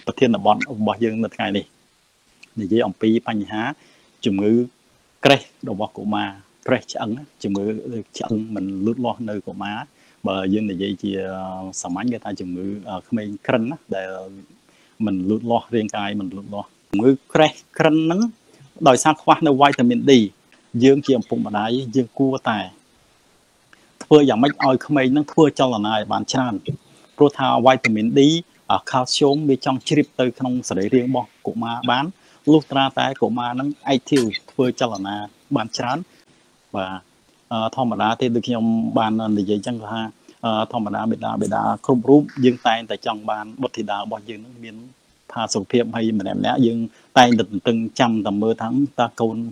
ប្រធានបទរបស់យើងនៅថ្ងៃនេះនិយាយអំពីបញ្ហាជំងឺក្រេះរបស់កុមារក្រេះឆ្អឹងជំងឺឆ្អឹងមិនលូតលាស់នៅកុមារបើយើងនិយាយជាសាមញ្ញគេថាជំងឺក្មេងក្រិនណាដែលមិនលូតលាស់រាងកាយមិនលូតលាស់ជំងឺក្រេះក្រិនហ្នឹងដោយសារខ្វះនៅវីតាមីន D យើងជាឪពុកម្ដាយយើងគួរតែធ្វើយ៉ាងម៉េចឲ្យក្មេងហ្នឹងធ្វើចលនាឲ្យបានច្រើនព្រោះថាវីតាមីន D ខាល់ស្យូមវាចង់ជ្រាបទៅក្នុងសរីរាង្គរបស់កុមារបានលុះត្រាតែកុមារហ្នឹង active ធ្វើចលនាបានច្រើនបាទធម្មតាទេដូចខ្ញុំបាននិយាយចឹងថាធម្មតាបេដាគ្រប់រូបយើងតែងតែចង់បានបុត្រធីតារបស់យើងនឹងមានផាសុខភាពហើយម្នាក់យើងតែងតែទន្ទឹងចាំតែមើលថាតើកូន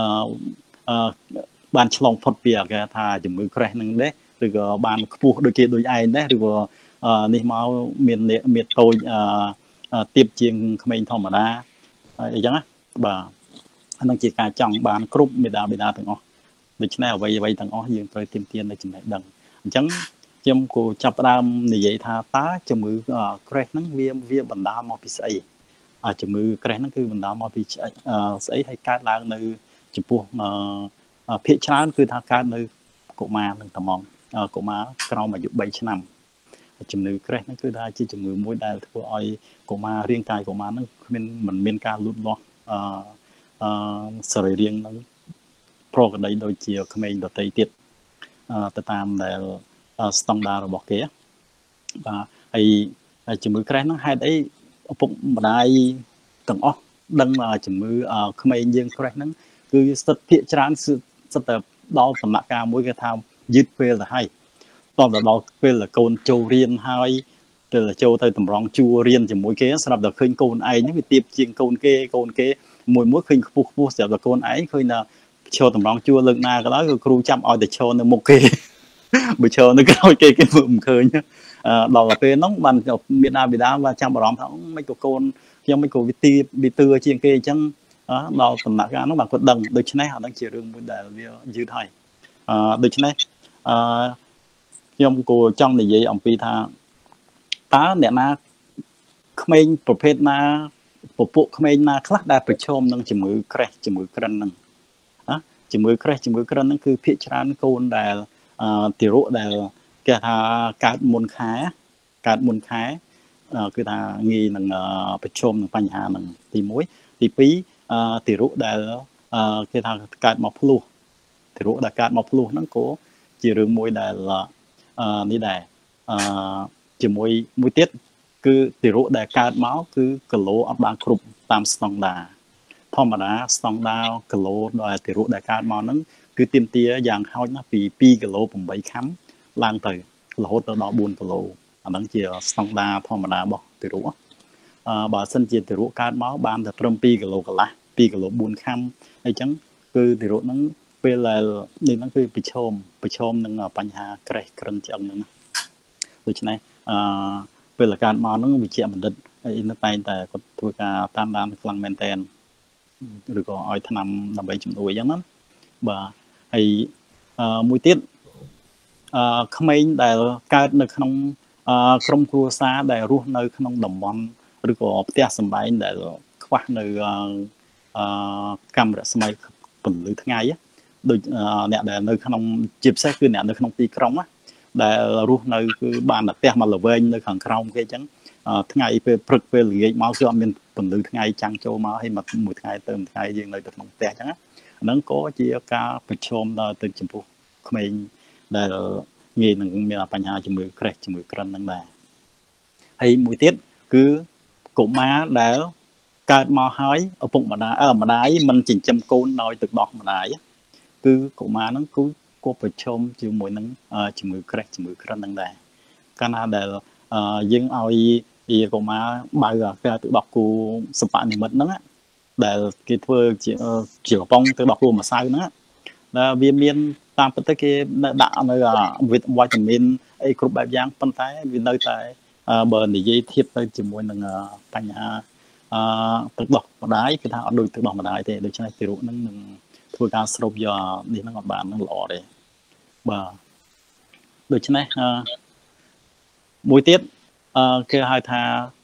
បានឆ្លងផុតពីគេថាជំងឺក្រេះនឹងដែរឬក៏បានខ្ពស់ដូចគេដូចឯងដែរឬក៏នេះមកមានតូចទៀបជាងក្មេងធម្មតាអញ្ចឹងណាបាទហ្នឹងជាការចង់បានគ្រប់មេដាទាំងអស់ដូច្នេះអ្វីទាំងអស់យើងត្រូវទាមទារនៅចំណេះដឹងអញ្ចឹងខ្ញុំគូចាប់ផ្ដើមនិយាយថាតើជំងឺក្រេះហ្នឹងវាបណ្ដាលមកពីស្អីជំងឺក្រេះហ្នឹងគឺបណ្ដាលមកពីស្អីហើយកើតឡើងនៅចំពោះភាគច្រើនគឺថាកើតនៅកុមារនឹងត្មងកុមារក្រោមអាយុ3ឆ្នាំជំងឺក្រេះហ្នឹងគឺថាជាជំងឺមួយដែលធ្វើឲ្យកុមាររាងកាយកុមារហ្នឹងមិនមានការលូតលាស់សរីរាង្គហ្នឹងប្រក្រតីដូចជាក្មេងដទៃទៀតទៅតាមដែលស្តង់ដាររបស់គេបាទហើយជំងឺក្រេះហ្នឹងហេតុអីឪពុកម្ដាយទាំងអស់ដឹងជំងឺក្មេងយើងក្រេះហ្នឹងគឺសិតភាគច្រើនសិតតែដល់ដំណាក់កាលមួយគេថាយឺតពេលទៅហើយតទៅដល់ពេលកូនចូលរៀនហើយទៅចូលទៅតម្រង់ជួររៀនជាមួយគេស្រាប់តែឃើញកូនឯងហ្នឹងវាទៀបជាងកូនគេមួយឃើញខ្ពស់ស្រាប់តែកូនឯងឃើញថាឈរតម្រង់ជួរលើកណាក៏ដោយគឺគ្រូចាំឲ្យតែឈរនៅមុខគេបើឈរនៅក្រោយគេមើលមិនឃើញដល់ទៅពេលហ្នឹងបានមានបិតាបានចាំអារម្មណ៍ថាមិនក៏កូនខ្ញុំមិនក៏វាទឿជាងគេអញ្ចឹងដល់ដំណាក់កាលហ្នឹងបានគាត់ដឹងដូច្នេះអាហ្នឹងជារឿងមួយដែលវាយឺតហើយដូច្នេះខ្ញុំក៏ចង់និយាយអំពីថាតើអ្នកណាក្មេងប្រភេទណាពពួកក្មេងណាខ្លះដែលប្រឈមនឹងជំងឺក្រេះជំងឺក្រិនហ្នឹងជំងឺក្រេះជំងឺក្រិនហ្នឹងគឺភាគច្រើនកូនដែលទារកដែលគេថាកើតមុនខែគឺថាងាយនឹងប្រឈមនឹងបញ្ហាហ្នឹងទី1ទី2ទារកដែលគេថាកើតមកភ្លោះទារកដែលកើតមកភ្លោះហ្នឹងក៏ជារឿងមួយដែលនេះដែរជាមួយមួយទៀតគឺទារកដែលកើតមកគឺគីឡូអត់បានគ្រប់តាមស្តង់ដារធម្មតាស្តង់ដារគីឡូដែលទារកដែលកើតមកហ្នឹងគឺទាមទារយ៉ាងហោចណាស់ពី2គីឡូ8ខាំឡើងទៅរហូតទៅដល់4គីឡូអាហ្នឹងជាស្តង់ដារធម្មតារបស់ទារកបើសិនជាទារកកើតមកបានតែត្រឹម2គីឡូកន្លះ2គីឡូ4ខាំអីចឹងគឺទារកហ្នឹងពេលដែលនេះហ្នឹងគឺប្រឈមនឹងបញ្ហាក្រេះក្រិនឆ្អឹងហ្នឹងដូច្នេះពេលកើតមកហ្នឹងវិជ្ជាបណ្ឌិតនៅតែងតែគាត់ធ្វើការតាមដានខ្លាំងមែនតើឬក៏ឲ្យថ្នាំដើម្បីជំនួយអញ្ចឹងណាបាទហើយមួយទៀតក្មេងដែលកើតនៅក្នុងក្រុមគ្រួសារដែលរស់នៅក្នុងតំបន់ឬក៏ផ្ទះសម្បែងដែលខ្វះនៅកាំរស្មីពន្លឺថ្ងៃដូចអ្នកដែលនៅក្នុងជាពិសេសគឺអ្នកនៅក្នុងទីក្រុងដែលរស់នៅគឺបានតែផ្ទះមកល្វែងនៅខាងក្រោមគេអញ្ចឹងថ្ងៃពេលព្រឹកពេលល្ងាចមកគឺអត់មានពន្លឺថ្ងៃចាំងចូលមកហើយមួយថ្ងៃទៅមួយថ្ងៃយើងនៅទៅក្នុងផ្ទះអញ្ចឹងហ្នឹងក៏ជាការប្រឈមដល់ទៅចំពោះក្មេងដែលងាយនឹងមានបញ្ហាជំងឺក្រេះជំងឺក្រិនហ្នឹងដែរហើយមួយទៀតគឺកុមារដែលកើតមកហើយឪពុកម្ដាយមិនចិញ្ចឹមកូនដោយទឹកដោះម្ដាយគឺកុមារហ្នឹងគឺក៏ប្រឈមជាមួយនឹងជំងឺក្រេះជំងឺក្រិនហ្នឹងដែរកាលណាដែលយើងឲ្យកុមារបើការទឹកដោះគោសម្បនិមិត្តហ្នឹងដែលគេធ្វើជាកំប៉ុងទឹកដោះគោម្សៅហ្នឹងដែលវាមានតាមពិតទៅគេដាក់នៅវីតាមីនអីគ្រប់បែបយ៉ាងប៉ុន្តែវានៅតែបើនិយាយធៀបទៅជាមួយនឹងបញ្ហាទឹកដោះម្ដាយគឺថាអត់ដូចទឹកដោះម្ដាយទេដូច្នេះទារកហ្នឹងនឹងធ្វើការស្រូបយកនេះហ្នឹងអត់បានហ្នឹងល្អទេបាទដូច្នេះមួយទៀតគេហៅថា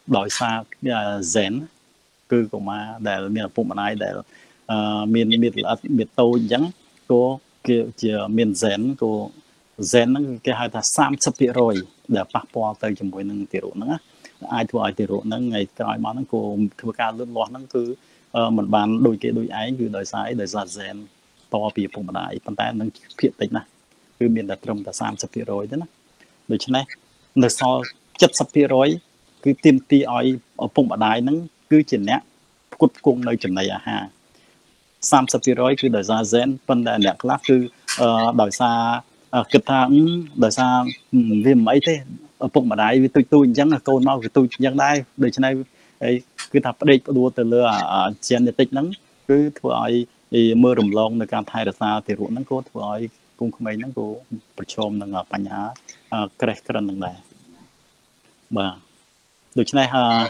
ដោយសារzen គឺកុមារដែលមានឪពុកម្ដាយដែលមានល្អិតមានតូចអញ្ចឹងក៏គេជាមាន zen ក៏ zen ហ្នឹងគេហៅថា 30% ដែលប៉ះពាល់ទៅជាមួយនឹងទារកហ្នឹងណាអាចធ្វើឲ្យទារកហ្នឹងថ្ងៃក្រោយមកហ្នឹងក៏ធ្វើការលូតលាស់ហ្នឹងគឺមិនបានដូចគេដូចឯងគឺដោយសារដោយសារ zen តពីឪពុកម្ដាយប៉ុន្តែនឹងភាគតិចណាស់គឺមានតែត្រឹមតែ 30% ទេណាដូច្នេះនៅសល់ 70% គឺទាមទារឲ្យឪពុកម្ដាយហ្នឹងគឺជាអ្នកផ្គត់ផ្គង់នៅចំណីអាហារ 30% គឺដោយសារ zen ប៉ុន្តែអ្នកខ្លះគឺដោយសារគិតថាដោយសារវាមិនអីទេឪពុកម្ដាយវាទូចអញ្ចឹងកូនមកវាទូចអញ្ចឹងដែរដូច្នេះគឺថាផ្ដេកផ្ដួលទៅលើgenetic ហ្នឹងគឺធ្វើឲ្យមើលរំលងនៅការថែរក្សាទារកហ្នឹងក៏ធ្វើឲ្យគុំក្មេងហ្នឹងក៏ប្រឈមនឹងបញ្ហាក្រេះក្រិនហ្នឹងដែរបាទដូច្នេះ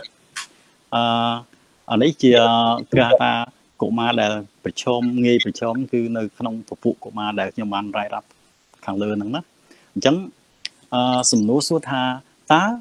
អានេះជាគេថាកុមារដែលប្រឈមងាយប្រឈមគឺនៅក្នុងពពួកកុមារដែលខ្ញុំបានរាយរាប់ខាងលើហ្នឹងណាអញ្ចឹងសំណួរសួរថាតើ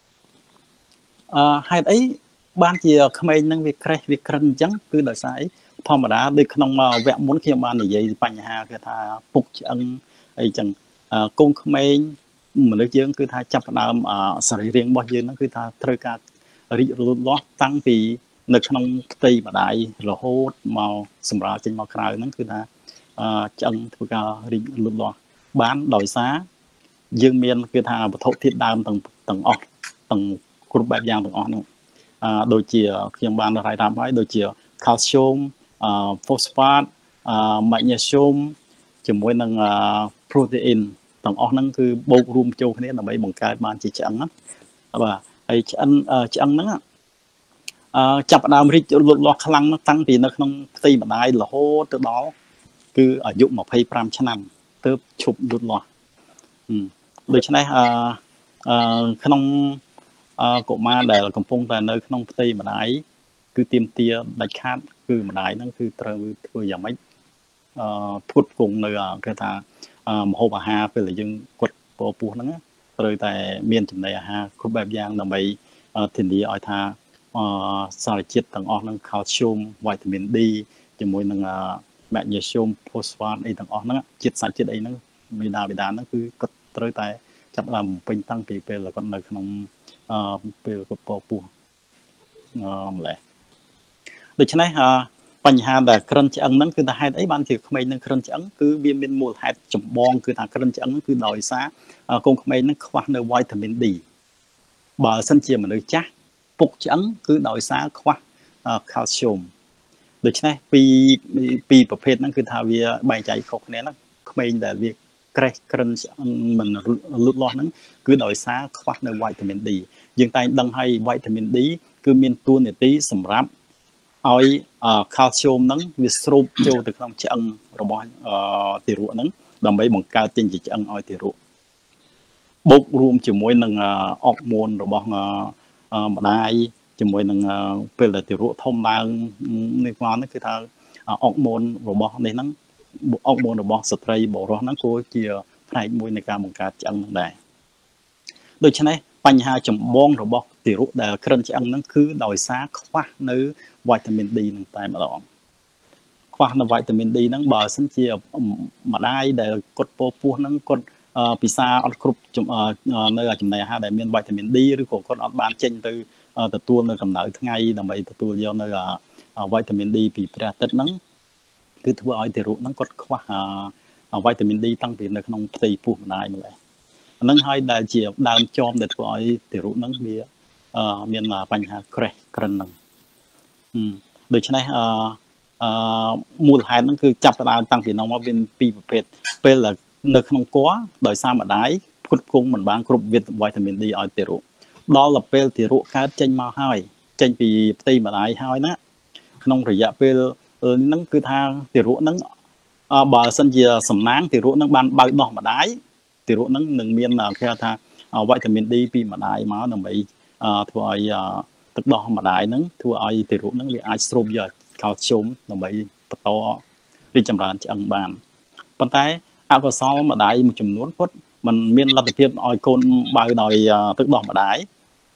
ហេតុអីបានជាក្មេងហ្នឹងវាក្រេះវាក្រិនអញ្ចឹងគឺដោយសារអីធម្មតាដូចក្នុងវគ្គមុនខ្ញុំបាននិយាយបញ្ហាគឺថាពុកឆ្អឹងអីចឹងកូនក្មេងមនុស្សយើងគឺថាចាប់ផ្ដើមសរីរាង្គរបស់យើងហ្នឹងគឺថាត្រូវការរីកលូតលាស់តាំងពីនៅក្នុងផ្ទៃម្ដាយរហូតមកសម្រាប់ចេញមកក្រៅហ្នឹងគឺថាឆ្អឹងធ្វើការរីកលូតលាស់បានដោយសារយើងមានគឺថាវត្ថុធាតុដើមទាំងអស់ទាំងគ្រប់បែបយ៉ាងទាំងអស់ហ្នឹងដូចជាខ្ញុំបានរាយរាប់ហើយដូចជា calcium phosphate magnesium ជាមួយនឹង protein ទាំងអស់ហ្នឹងគឺបូករួមចូលគ្នាដើម្បីបង្កើតបានជាឆ្អឹងណាបាទហើយឆ្អឹងហ្នឹងចាប់ផ្ដើមរីកលូតលាស់ខ្លាំងតាំងពីនៅក្នុងផ្ទៃម្ដាយរហូតទៅដល់គឺអាយុ25ឆ្នាំទើបឈប់លូតលាស់ដូច្នេះក្នុងកុមារដែលកំពុងតែនៅក្នុងផ្ទៃម្ដាយគឺទាមទារដាច់ខាតគឺម្ដាយហ្នឹងគឺត្រូវធ្វើយ៉ាងម៉េចផ្គត់ផ្គង់នៅគេថាម្ហូបអាហារពេលដែលយើងគាត់ពោះហ្នឹងត្រូវតែមានចំណីអាហារគ្រប់បែបយ៉ាងដើម្បីធានាឲ្យថាសារជាតិទាំងអស់ហ្នឹង calcium vitamin D ជាមួយនឹង magnesium phosphate អីទាំងអស់ហ្នឹងជាតិសាច់ជាតិអីហ្នឹងមេដាបេដាហ្នឹងគឺគាត់ត្រូវតែចាប់ឡើងបំពេញតាំងពីពេលគាត់នៅក្នុងពេលគាត់ពោះម្លេះដូច្នេះបញ្ហាដែលក្រិនឆ្អឹងហ្នឹងគឺថាហេតុអីបានជាក្មេងនឹងក្រិនឆ្អឹងគឺវាមានមូលហេតុចម្បងគឺថាក្រិនឆ្អឹងហ្នឹងគឺដោយសារកូនក្មេងហ្នឹងខ្វះនៅ vitamin D បើសិនជាមនុស្សចាស់ពុកឆ្អឹងគឺដោយសារខ្វះ calcium ដូច្នេះពីប្រភេទហ្នឹងគឺថាវាបែងចែកខុសគ្នាណាក្មេងដែលវាក្រេះក្រិនឆ្អឹងមិនលូតលាស់ហ្នឹងគឺដោយសារខ្វះនៅ vitamin D យើងតែងដឹងហើយ vitamin D គឺមានតួនាទីសម្រាប់ឲ្យ calcium ហ្នឹងវាស្រូបចូលទៅក្នុងឆ្អឹងរបស់ទារកហ្នឹងដើម្បីបង្កើតចេញជាឆ្អឹងឲ្យទារកបូករួមជាមួយនឹងអុកម៉ូនរបស់ម្ដាយជាមួយនឹងពេលដែលទារកធំឡើងនេះមកហ្នឹងគឺថាអុកម៉ូនរបស់នេះហ្នឹងអុកម៉ូនរបស់ស្ត្រីបុរសហ្នឹងក៏ជាផ្នែកមួយនៃការបង្កើតឆ្អឹងហ្នឹងដែរដូច្នេះបញ្ហាចម្បងរបស់ទារកដែលក្រិនឆ្អឹងហ្នឹងគឺដោយសារខ្វះនៅវីតាមីន D ហ្នឹងតែម្ដងខ្វះនៅវីតាមីន D ហ្នឹងបើសិនជាម្ដាយដែលគាត់ពោះហ្នឹងគាត់ពិសាអត់គ្រប់នៅចំណីអាហារដែលមានវីតាមីន D ឬក៏គាត់អត់បានចេញទៅទទួលនៅកម្ដៅថ្ងៃដើម្បីទទួលយកនៅវីតាមីន D ពីព្រះអាទិត្យហ្នឹងគឺធ្វើឲ្យទារកហ្នឹងគាត់ខ្វះវីតាមីន D តាំងពីនៅក្នុងផ្ទៃពោះម្ដាយម្ល៉េះហ្នឹងហើយដែលជាដើមចំដែលធ្វើឲ្យទារកហ្នឹងវាមានបញ្ហាក្រេះក្រិនហ្នឹងដូច្នេះមូលហេតុហ្នឹងគឺចាប់ផ្ដើមតាំងពីនោះមកវាពីរប្រភេទពេលនៅក្នុងគល់ដោយសារម្ដាយផ្គត់ផ្គង់មិនបានគ្រប់វីតាមីន D ឲ្យទារកដល់ពេលទារកកើតចេញមកហើយចេញពីផ្ទៃម្ដាយហើយណាក្នុងរយៈពេលហ្នឹងគឺថាទារកហ្នឹងបើសិនជាសំណាងទារកហ្នឹងបានបើកដោះម្ដាយទារកហ្នឹងនឹងមានគេថាវីតាមីន D ពីម្ដាយមកដើម្បីធ្វើឲ្យទឹកដោះម្ដាយហ្នឹងធ្វើឲ្យទារកហ្នឹងវាអាចស្រូបយក calcium ដើម្បីបន្តរីកចម្រើនឆ្អឹងបានប៉ុន្តែអកុសលម្ដាយមួយចំនួនគាត់មិនមានលទ្ធភាពឲ្យកូនបើដោយទឹកដោះម្ដាយ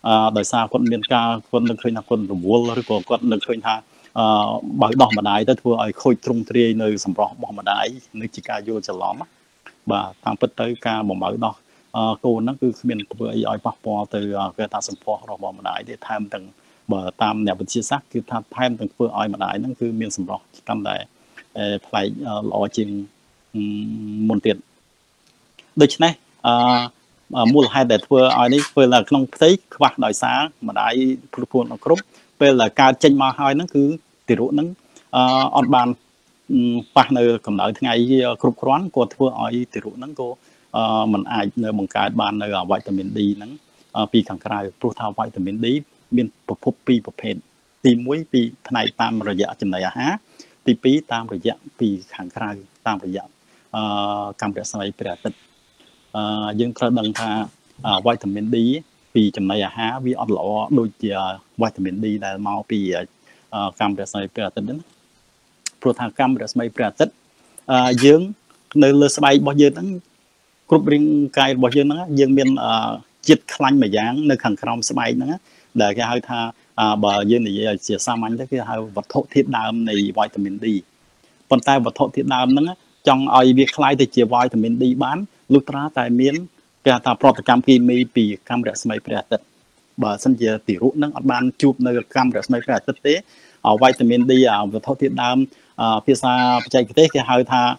ដោយសារគាត់មានការគាត់នឹកឃើញថាគាត់រវល់ឬក៏គាត់នឹកឃើញថាបើដោះម្ដាយទៅធ្វើឲ្យខូចទ្រង់ទ្រាយនៅសម្រស់របស់ម្ដាយនេះជាការយល់ច្រឡំបាទតាមពិតទៅការបំបើដោះកូនហ្នឹងគឺគ្មានធ្វើអីឲ្យប៉ះពាល់ទៅគេថាសម្ផស្សរបស់ម្ដាយទេថែមទាំងបើតាមអ្នកវិទ្យាសាស្ត្រគឺថាថែមទាំងធ្វើឲ្យម្ដាយហ្នឹងគឺមានសម្រស់កាន់តែប្លែកល្អជាងមុនទៀតដូច្នេះមូលហេតុដែលធ្វើឲ្យនេះពេលក្នុងផ្ទៃខ្វះដោយសារម្ដាយព្រួនគ្រប់ពេលកើតចេញមកហើយហ្នឹងគឺទារកហ្នឹងអត់បានប៉ះនៅកម្ដៅថ្ងៃគ្រប់គ្រាន់ក៏ធ្វើឲ្យទារកហ្នឹងក៏มันអាចនៅបង្កើតបាននៅវីតាមីន D ហ្នឹងពីខាងក្រៅព្រោះថាវីតាមីន D មានប្រភពពីរប្រភេទទី1ពីផ្នែកតាមរយៈចំណីអាហារទី2តាមរយៈពីខាងក្រៅតាមរយៈកាំរស្មីព្រះអាទិត្យយើងត្រូវដឹងថាវីតាមីន D ពីចំណីអាហារវាអត់ល្អដូចជាវីតាមីន D ដែលមកពីកាំរស្មីព្រះអាទិត្យហ្នឹងព្រោះថាកាំរស្មីព្រះអាទិត្យយើងនៅលើស្បែករបស់យើងហ្នឹងគ្រប់រាងកាយរបស់យើងហ្នឹងយើងមានជាតិខ្លាញ់មួយយ៉ាងនៅខាងក្រោមស្បែកហ្នឹងដែលគេហៅថាបើយើងនិយាយជាសាមញ្ញទៅគេហៅវត្ថុធាតុដើមនៃវីតាមីន D ប៉ុន្តែវត្ថុធាតុដើមហ្នឹងចង់ឲ្យវាคล้ายទៅជាវីតាមីន D បានលុះត្រាតែមានគេថាប្រតិកម្មគីមីពីកាំរស្មីព្រះអាទិត្យបើសិនជាទារកហ្នឹងអត់បានជួបនៅកាំរស្មីព្រះអាទិត្យទេវីតាមីន D វត្ថុធាតុដើមភាសាបច្ចេកទេសគេហៅថា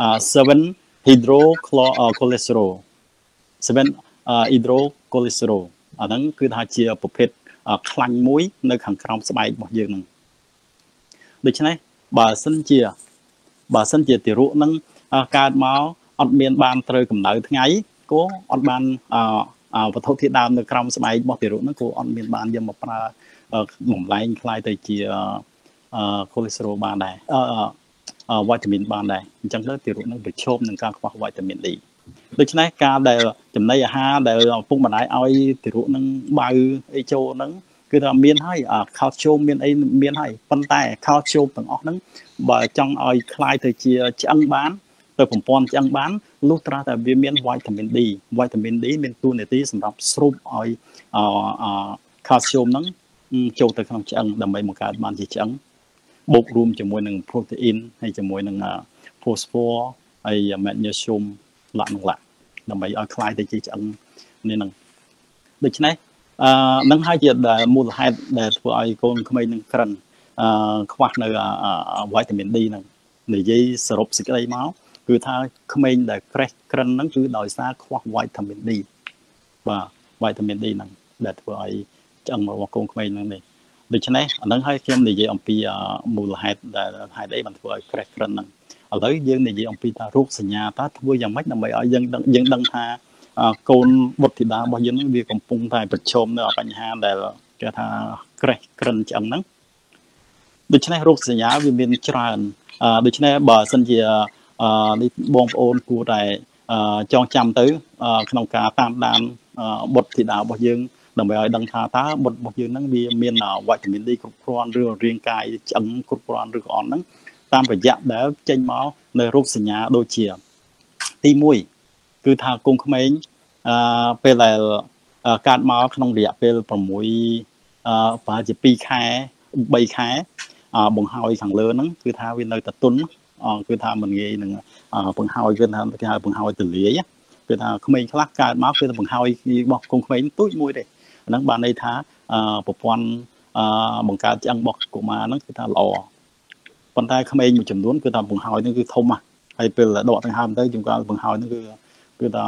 7 hydrocholesterol 7 hydrocholesterol អាហ្នឹងគឺថាជាប្រភេទខ្លាញ់មួយនៅខាងក្រោមស្បែករបស់យើងហ្នឹងដូច្នេះបើសិនជាទារកហ្នឹងកើតមកអត់មានបានត្រូវកម្ដៅថ្ងៃក៏អត់បានវត្ថុធាតុដើមនៅក្រោមស្បែករបស់ទារកហ្នឹងក៏អត់មានបានយកមកប្រើបំលែងคล้ายទៅជាcholesterol បានដែរវីតាមីនបានដែរអញ្ចឹងទៅទារកនឹងប្រឈមនឹងការខ្វះវីតាមីន D ដូច្នេះការដែលចំណីអាហារដែលឪពុកម្ដាយឲ្យទារកនឹងបើអីចូលហ្នឹងគឺថាមានហើយខោលជោមមានអីមានហើយប៉ុន្តែខោលជោមទាំងអស់ហ្នឹងបើចង់ឲ្យคล้ายទៅជាឆ្អឹងបានទៅប្រព័ន្ធឆ្អឹងបានលុះត្រាតែវាមានវីតាមីន D វីតាមីន D មានតួនាទីសម្រាប់ស្រូបឲ្យខោលជោមហ្នឹងចូលទៅក្នុងឆ្អឹងដើម្បីបង្កើតបានជាឆ្អឹងបូករួមជាមួយនឹង protein ហើយជាមួយនឹង phosphor ហើយ magnesium ឡាក់ដើម្បីឲ្យคล้ายទៅជាឆ្អឹងនេះហ្នឹងដូច្នេះនឹងហើយជាមូលហេតុដែលធ្វើឲ្យកូនក្មេងនឹងក្រិនខ្វះនៅវីតាមីន D ហ្នឹងនិយាយសរុបសេចក្តីមកគឺថាក្មេងដែលក្រេះក្រិនហ្នឹងគឺដោយសារខ្វះវីតាមីន D បាទវីតាមីន D ហ្នឹងដែលធ្វើឲ្យឆ្អឹងរបស់កូនក្មេងហ្នឹងនេះដូច្នេះអានឹងឲ្យខ្ញុំនិយាយអំពីមូលហេតុដែលហេតុអីបានធ្វើឲ្យក្រេះក្រិនហ្នឹងឥឡូវយើងនិយាយអំពីថារោគសញ្ញាតើធ្វើយ៉ាងម៉េចដើម្បីឲ្យយើងដឹងថាកូនបុត្រធីតារបស់យើងវាកំពុងតែប្រឈមនៅបញ្ហាដែលគេថាក្រេះក្រិនឆ្អឹងហ្នឹងដូច្នេះរោគសញ្ញាវាមានច្រើនដូច្នេះបើសិនជានេះបងប្អូនគួរតែចងចាំទៅក្នុងការតាមដានបុត្រធីតារបស់យើងដើម្បីឲ្យដឹងថាតើបុត្ររបស់យើងហ្នឹងវាមានវីតាមីន D គ្រប់គ្រាន់ឬរាងកាយឆ្អឹងគ្រប់គ្រាន់ឬក៏អត់ហ្នឹងតាមរយៈដែលចេញមកនៅរោគសញ្ញាដូចជាទី1គឺថាកូនក្មេងពេលដែលកើតមកក្នុងរយៈពេល6ប្រហែលជា2ខែ3ខែបង្ហើយខាងលើហ្នឹងគឺថាវានៅតែទន់គឺថាមិនងាយនឹងបង្ហើយគឺថាគេហៅបង្ហើយទលាយគឺថាក្មេងខ្លះកើតមកគឺថាបង្ហើយរបស់កូនក្មេងទូចមួយទេហ្នឹងបានន័យថាប្រព័ន្ធបង្កើតឆ្អឹងរបស់កុមារហ្នឹងគឺថាល្អប៉ុន្តែក្មេងមួយចំនួនគឺថាបង្ហើយហ្នឹងគឺធំហ่ะហើយពេលដកដង្ហើមទៅជួនកាលបង្ហើយហ្នឹងគឺថា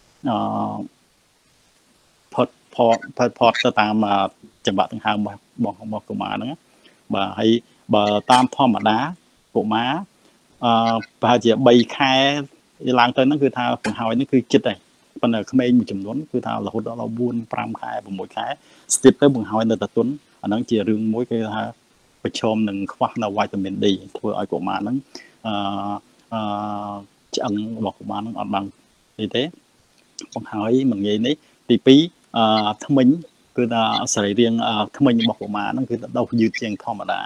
ផតទៅតាមចង្វាក់ដង្ហើមរបស់កុមារហ្នឹងបាទហើយបើតាមធម្មតាកុមារប្រហែលជា3ខែឡើងទៅហ្នឹងគឺថាបង្ហើយហ្នឹងគឺចិត្តហើយប៉ុន្តែក្មេងមួយចំនួនគឺថារហូតដល់4 5ខែ6ខែស្ទាបទៅបង្ហើយនៅតែទន់អាហ្នឹងជារឿងមួយគេថាប្រឈមនឹងខ្វះនៅវីតាមីន D ធ្វើឲ្យកុមារហ្នឹងឆ្អឹងរបស់កុមារហ្នឹងអត់បាននេះទេបង្ហើយមិនងាយនេះទី2ធ្មេញគឺថាសរីរាង្គធ្មេញរបស់កុមារហ្នឹងគឺដុះយឺតជាងធម្មតា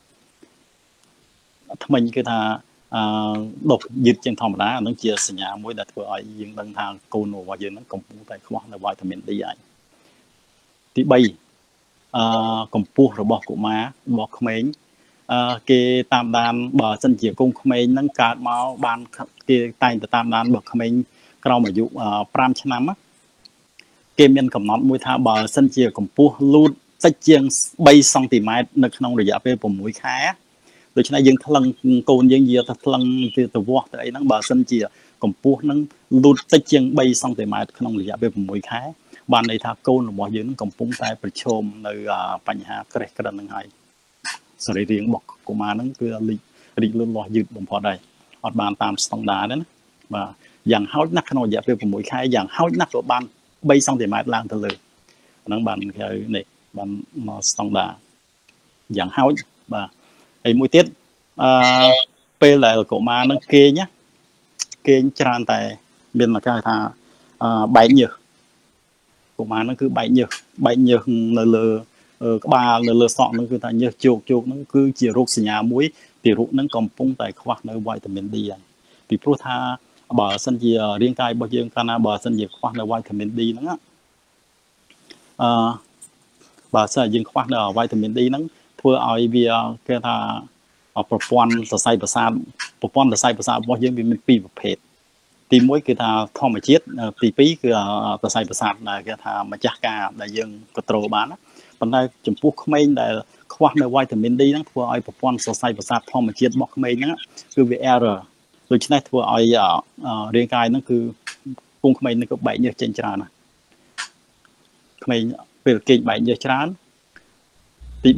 ធ្មេញគឺថាដុះយឺតជាងធម្មតាអានឹងជាសញ្ញាមួយដែលធ្វើឲ្យយើងដឹងថាកូនរបស់យើងហ្នឹងកំពុងតែខ្វះនៅវីតាមីន D ហើយទី3កម្ពស់របស់កុមាររបស់ក្មេងគេតាមដានបើសិនជាកូនក្មេងហ្នឹងកើតមកបានគេតែងទៅតាមដានបើក្មេងក្រោមអាយុ5ឆ្នាំគេមានកំណត់មួយថាបើសិនជាកម្ពស់លូតតិចជាង3សង់ទីម៉ែត្រនៅក្នុងរយៈពេល6ខែដូច្នេះយើងថ្លឹងកូនយើងនិយាយថាថ្លឹងទៅវាស់ទៅអីហ្នឹងបើសិនជាកម្ពស់ហ្នឹងលូតតិចជាង3សង់ទីម៉ែត្រក្នុងរយៈពេល6ខែបានន័យថាកូនរបស់យើងនឹងកំពុងតែប្រឈមនៅបញ្ហាក្រេះក្រិនហ្នឹងហើយសរីរាង្គរបស់កុមារហ្នឹងគឺរីកលូតលាស់យឺតបំផុតហើយអត់បានតាមស្តង់ដារទេណាបាទយ៉ាងហោចណាស់ក្នុងរយៈពេល6ខែយ៉ាងហោចណាស់ក៏បាន3សង់ទីម៉ែត្រឡើងទៅលើហ្នឹងបានគេនេះបានមកស្តង់ដារយ៉ាងហោចបាទហើយមួយទៀតពេលដែលកុមារហ្នឹងគេងច្រើនតែមានមកគេថាបែកញើសកុមារហ្នឹងគឺបែកញើសនៅលើក្បាលនៅលើសក់ហ្នឹងគឺថាញើសជោគហ្នឹងគឺជារោគសញ្ញាមួយទារកហ្នឹងកំពុងតែខ្វះនៅវីតាមីន D ហើយពីព្រោះថាបើសិនជារាងកាយរបស់យើងកាលណាបើសិនជាខ្វះនៅវីតាមីន D ហ្នឹងបើសិនយើងខ្វះនៅវីតាមីន D ហ្នឹងធ្វើឲ្យវាគេថាប្រព័ន្ធសរសៃប្រសាទរបស់យើងវាមានពីរប្រភេទទី1គឺថាធម្មជាតិទី2គឺសរសៃប្រសាទដែលគេថាម្ចាស់ការដែលយើងគ្រប់គ្រងបានប៉ុន្តែចំពោះក្មេងដែលខ្វះនៅវីតាមីន D ហ្នឹងធ្វើឲ្យប្រព័ន្ធសរសៃប្រសាទធម្មជាតិរបស់ក្មេងហ្នឹងគឺវា error ដូច្នេះធ្វើឲ្យរាងកាយហ្នឹងគឺកូនក្មេងហ្នឹងក៏បែកញើសចេញច្រើនណាក្មេងពេលគេងបែកញើសច្រើនទី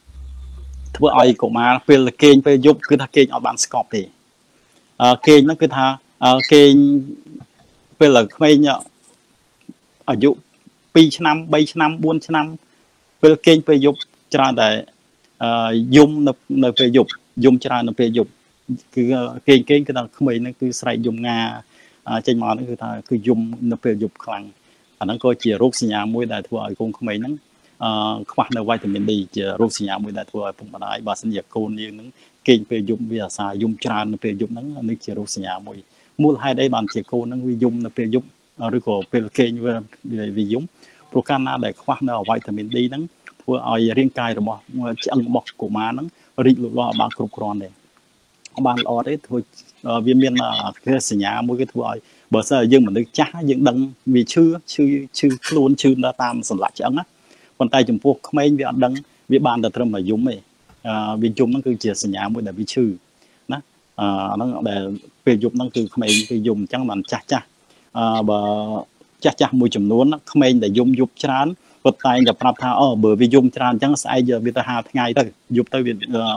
4ធ្វើឲ្យកុមារពេលគេងពេលយប់គឺថាគេងអត់បានស្កប់ទេគេងហ្នឹងគឺថាគេងពេលក្មេងអាយុ2ឆ្នាំ3ឆ្នាំ4ឆ្នាំពេលគេងពេលយប់ច្រើនតែយំនៅពេលយប់យំច្រើននៅពេលយប់គឺគេងគឺថាក្មេងហ្នឹងគឺស្រែកយំងាចេញមកហ្នឹងគឺថាគឺយំនៅពេលយប់ខ្លាំងអាហ្នឹងក៏ជារោគសញ្ញាមួយដែលធ្វើឲ្យកូនក្មេងហ្នឹងខ្វះនៅវីតាមីន D ជារោគសញ្ញាមួយដែលធ្វើឲ្យពុកម្ដាយបើសិនជាកូនយើងហ្នឹងគេងពេលយប់វាអាសាយំច្រើននៅពេលយប់ហ្នឹងនេះជារោគសញ្ញាមួយមូលហេតុអីបានជាកូនហ្នឹងវាយំនៅពេលយប់ឬក៏ពេលគេងវាយំព្រោះកាលណាដែលខ្វះនៅវីតាមីន D ហ្នឹងធ្វើឲ្យរាងកាយរបស់ឆ្អឹងរបស់កុមារហ្នឹងរីកលូតលាស់បានគ្រប់គ្រាន់ទេបានល្អទេធ្វើវាមានសញ្ញាមួយគឺធ្វើឲ្យបើសិនយើងមនុស្សចាស់យើងដឹងវាឈឺខ្លួនឈឺតាមសន្លាក់ឆ្អឹងណាប៉ុន្តែចំពោះក្មេងវាអត់ដឹងវាបានតែត្រឹមតែយំទេវាយំហ្នឹងគឺជាសញ្ញាមួយដែលវាឈឺណាអាហ្នឹងដែលពេលយប់ហ្នឹងគឺក្មេងគឺយំអញ្ចឹងបានចាស់បើចាស់មួយចំនួនក្មេងដែលយំយប់ច្រើនគាត់តែងតែប្រាប់ថាបើវាយំច្រើនអញ្ចឹងស្អែកវាទៅ50ថ្ងៃទៅយប់ទៅវា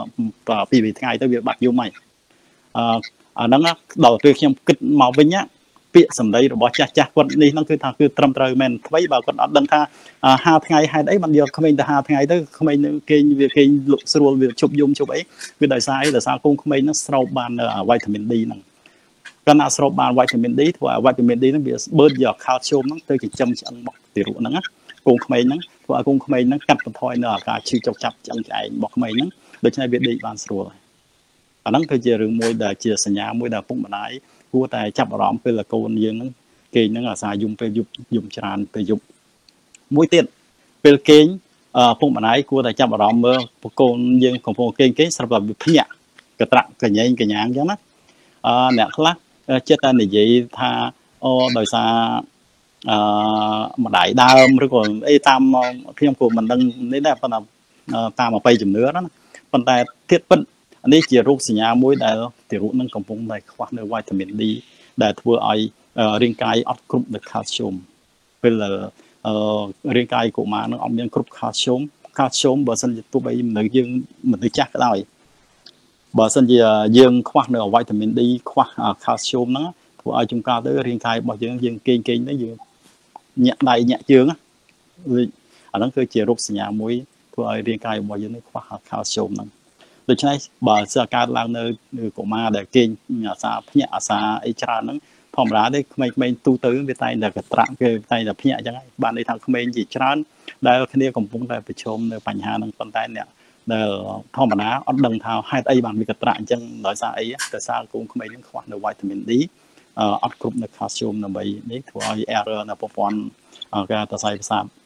2ថ្ងៃទៅវាបាត់យំហើយអាហ្នឹងដល់ពេលខ្ញុំគិតមកវិញពាក្យសម្ដីរបស់ចាស់គាត់នេះហ្នឹងគឺថាគឺត្រឹមត្រូវមែនអ្វីបើគាត់អត់ដឹងថា50ថ្ងៃហេតុអីបានយកក្មេងទៅ50ថ្ងៃទៅក្មេងគេលក់ស្រួលវាជប់យំជប់អីវាដោយសារអីដោយសារកូនក្មេងហ្នឹងស្រោបបានវីតាមីន D ហ្នឹងកាលណាស្រោបបានវីតាមីន D ធ្វើឲ្យវីតាមីន D ហ្នឹងវាបឺតយកខាល់ស្យូមហ្នឹងទៅចិញ្ចឹមឆ្អឹងរបស់ទារកហ្នឹងណាកូនក្មេងហ្នឹងធ្វើឲ្យកូនក្មេងហ្នឹងកាត់បន្ថយនៅអាការឈឺចុកចាប់ឆ្អឹងឆ្អែងរបស់ក្មេងហ្នឹងដូច្នេះវាដេកបានស្រួលអាហ្នឹងគឺជារឿងមួយដែលជាសញ្ញាមួយដែលពុកម្ដាយគួរតែចាប់អារម្មណ៍ពេលកូនយើងហ្នឹងគេងហ្នឹងអាសាយំពេលយំច្រើនពេលយប់មួយទៀតពេលគេងពុកម្ដាយគួរតែចាប់អារម្មណ៍មើលកូនយើងកំពុងគេងស្រាប់តែវាភ្ញាក់កត្រាក់កញែងកញ្ញាអញ្ចឹងណាអ្នកខ្លះចិត្តតែនិយាយថាដោយសារម្ដាយដើមឬក៏អីតាមខ្ញុំក៏មិនដឹងនេះដែរប៉ុន្តែតាមអបិយជំនឿណាប៉ុន្តែទៀតពិតនេះជារោគសញ្ញាមួយដែលទារកនឹងកំពុងតែខ្វះនៅវីតាមីន D ដែលធ្វើឲ្យរាងកាយអត់គ្រប់នៅខាល់ស្យូមពេលរាងកាយកុមារនឹងអត់មានគ្រប់ខាល់ស្យូមបើសិនជាទោះបីនៅយើងមនុស្សចាស់ក៏ដោយបើសិនជាយើងខ្វះនៅវីតាមីន D ខ្វះខាល់ស្យូមហ្នឹងធ្វើឲ្យចំការទៅរាងកាយរបស់យើងគេងទៅយើងញាក់ដៃញាក់ជើងអាហ្នឹងគឺជារោគសញ្ញាមួយធ្វើឲ្យរាងកាយរបស់យើងខ្វះខាល់ស្យូមហ្នឹងដូច្នេះបើសិនកើតឡើងនៅកុមារដែលគេងអាសាភ្ញាក់អាសាអីច្រើនហ្នឹងធម្មតាទេក្មេងៗទូទៅវាតែងតែកត្រាក់គេតែងតែភ្ញាក់អញ្ចឹងហើយបានន័យថាក្មេងជាច្រើនដែលគ្នាកំពុងតែប្រឈមនៅបញ្ហាហ្នឹងប៉ុន្តែអ្នកដែលធម្មតាអត់ដឹងថាហេតុអីបានវាកត្រាក់អញ្ចឹងដោយសារអីដោយសារកូនក្មេងហ្នឹងខ្វះនៅវីតាមីន D អត់គ្រប់នៅខាល់ស្យូមដើម្បីនេះធ្វើឲ្យ error នៅប្រព័ន្ធការសរសៃប្រសាទ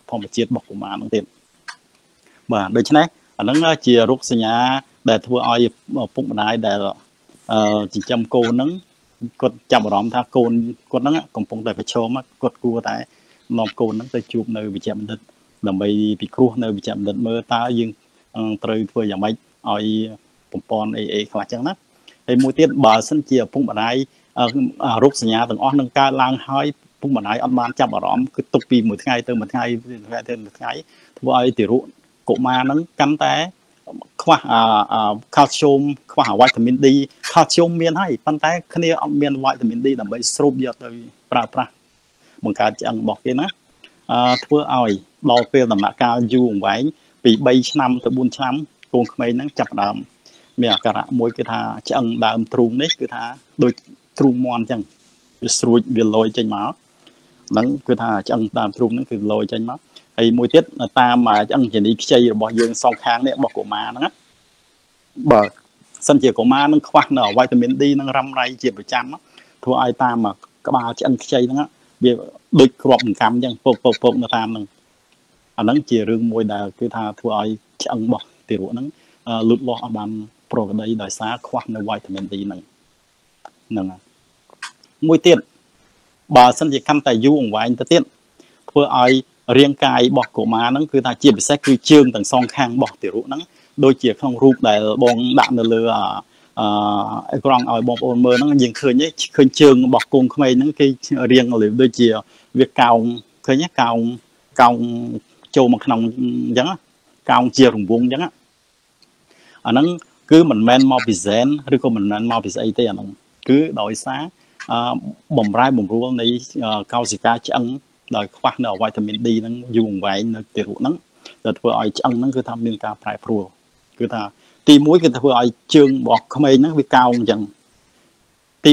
ធម្មជាតិរបស់កុមារហ្នឹងទៀតបាទដូច្នេះអាហ្នឹងជារោគសញ្ញាដែលធ្វើឲ្យពុកម្ដាយដែលចិញ្ចឹមកូនហ្នឹងគាត់ចាប់អារម្មណ៍ថាកូនគាត់ហ្នឹងកំពុងតែប្រឈមគាត់គួរតែនាំកូនហ្នឹងទៅជួបនៅវិជ្ជបណ្ឌិតដើម្បីពិគ្រោះនៅវិជ្ជបណ្ឌិតមើលតើយើងត្រូវធ្វើយ៉ាងម៉េចឲ្យប្រព័ន្ធអីខ្លះចឹងណាហើយមួយទៀតបើសិនជាពុកម្ដាយរោគសញ្ញាទាំងអស់នឹងកើតឡើងហើយពុកម្ដាយអត់បានចាប់អារម្មណ៍គឺទុកពីមួយថ្ងៃទៅមួយថ្ងៃទៅមួយថ្ងៃធ្វើឲ្យទារកកុមារហ្នឹងកាន់តែខ្វះខាល់ស្យូមខ្វះវីតាមីន D ខាល់ស្យូមមានហើយប៉ុន្តែគ្នាអត់មានវីតាមីន D ដើម្បីស្រូបយកទៅប្រើប្រាស់បង្កើតឆ្អឹងរបស់គេណាធ្វើឲ្យដល់ពេលដំណាក់កាលយូរអង្វែងពី3ឆ្នាំទៅ4ឆ្នាំកូនក្មេងហ្នឹងចាប់ដើមមានអាការៈមួយគឺថាឆ្អឹងដើមទ្រូងនេះគឺថាដូចទ្រូងមាន់អញ្ចឹងវាស្រួចវាលយចេញមកហ្នឹងគឺថាឆ្អឹងដើមទ្រូងហ្នឹងគឺលយចេញមកហើយមួយទៀតតាមឆ្អឹងជំនីខ្ចីរបស់យើងសងខាងនេះរបស់កុមារហ្នឹងបើសិនជាកុមារនឹងខ្វះនៅវីតាមីន D នឹងរ៉ាំរ៉ៃជាប្រចាំធ្វើឲ្យតាមក្បាលឆ្អឹងខ្ចីហ្នឹងវាដូចគ្រាប់ដង្កាំអញ្ចឹងពកនៅតាមហ្នឹងអាហ្នឹងជារឿងមួយដែលគឺថាធ្វើឲ្យឆ្អឹងរបស់ទារកហ្នឹងលូតលាស់អត់បានប្រក្រតីដោយសារខ្វះនៅវីតាមីន D ហ្នឹងមួយទៀតបើសិនជាកាន់តែយូរអង្វែងទៅទៀតធ្វើឲ្យរាងកាយរបស់កុមារហ្នឹងគឺថាជាពិសេសគឺជើងទាំងសងខាងរបស់ទារកហ្នឹងដូចជាក្នុងរូបដែលបងដាក់នៅលើអេក្រង់ឲ្យបងប្អូនមើលហ្នឹងយើងឃើញជើងរបស់កូនក្មេងហ្នឹងគេរាងដូចជាវាកោងឃើញកោងចូលមកក្នុងអញ្ចឹងកោងជារង្វង់អញ្ចឹងអាហ្នឹងគឺមិនមែនមកពីហ្សែនឬក៏មិនមែនមកពីស្អីទេអាហ្នឹងគឺដោយសារបំរែបំរួលនៃកោសិកាឆ្អឹងដោយខ្វះនៅវីតាមីន D ហ្នឹងយូរអង្វែងនៅទារកហ្នឹងដែលធ្វើឲ្យឆ្អឹងហ្នឹងគឺថាមានការប្រែប្រួលគឺថាទី1គឺធ្វើឲ្យជើងរបស់ក្មេងហ្នឹងវាកោងអញ្ចឹងទី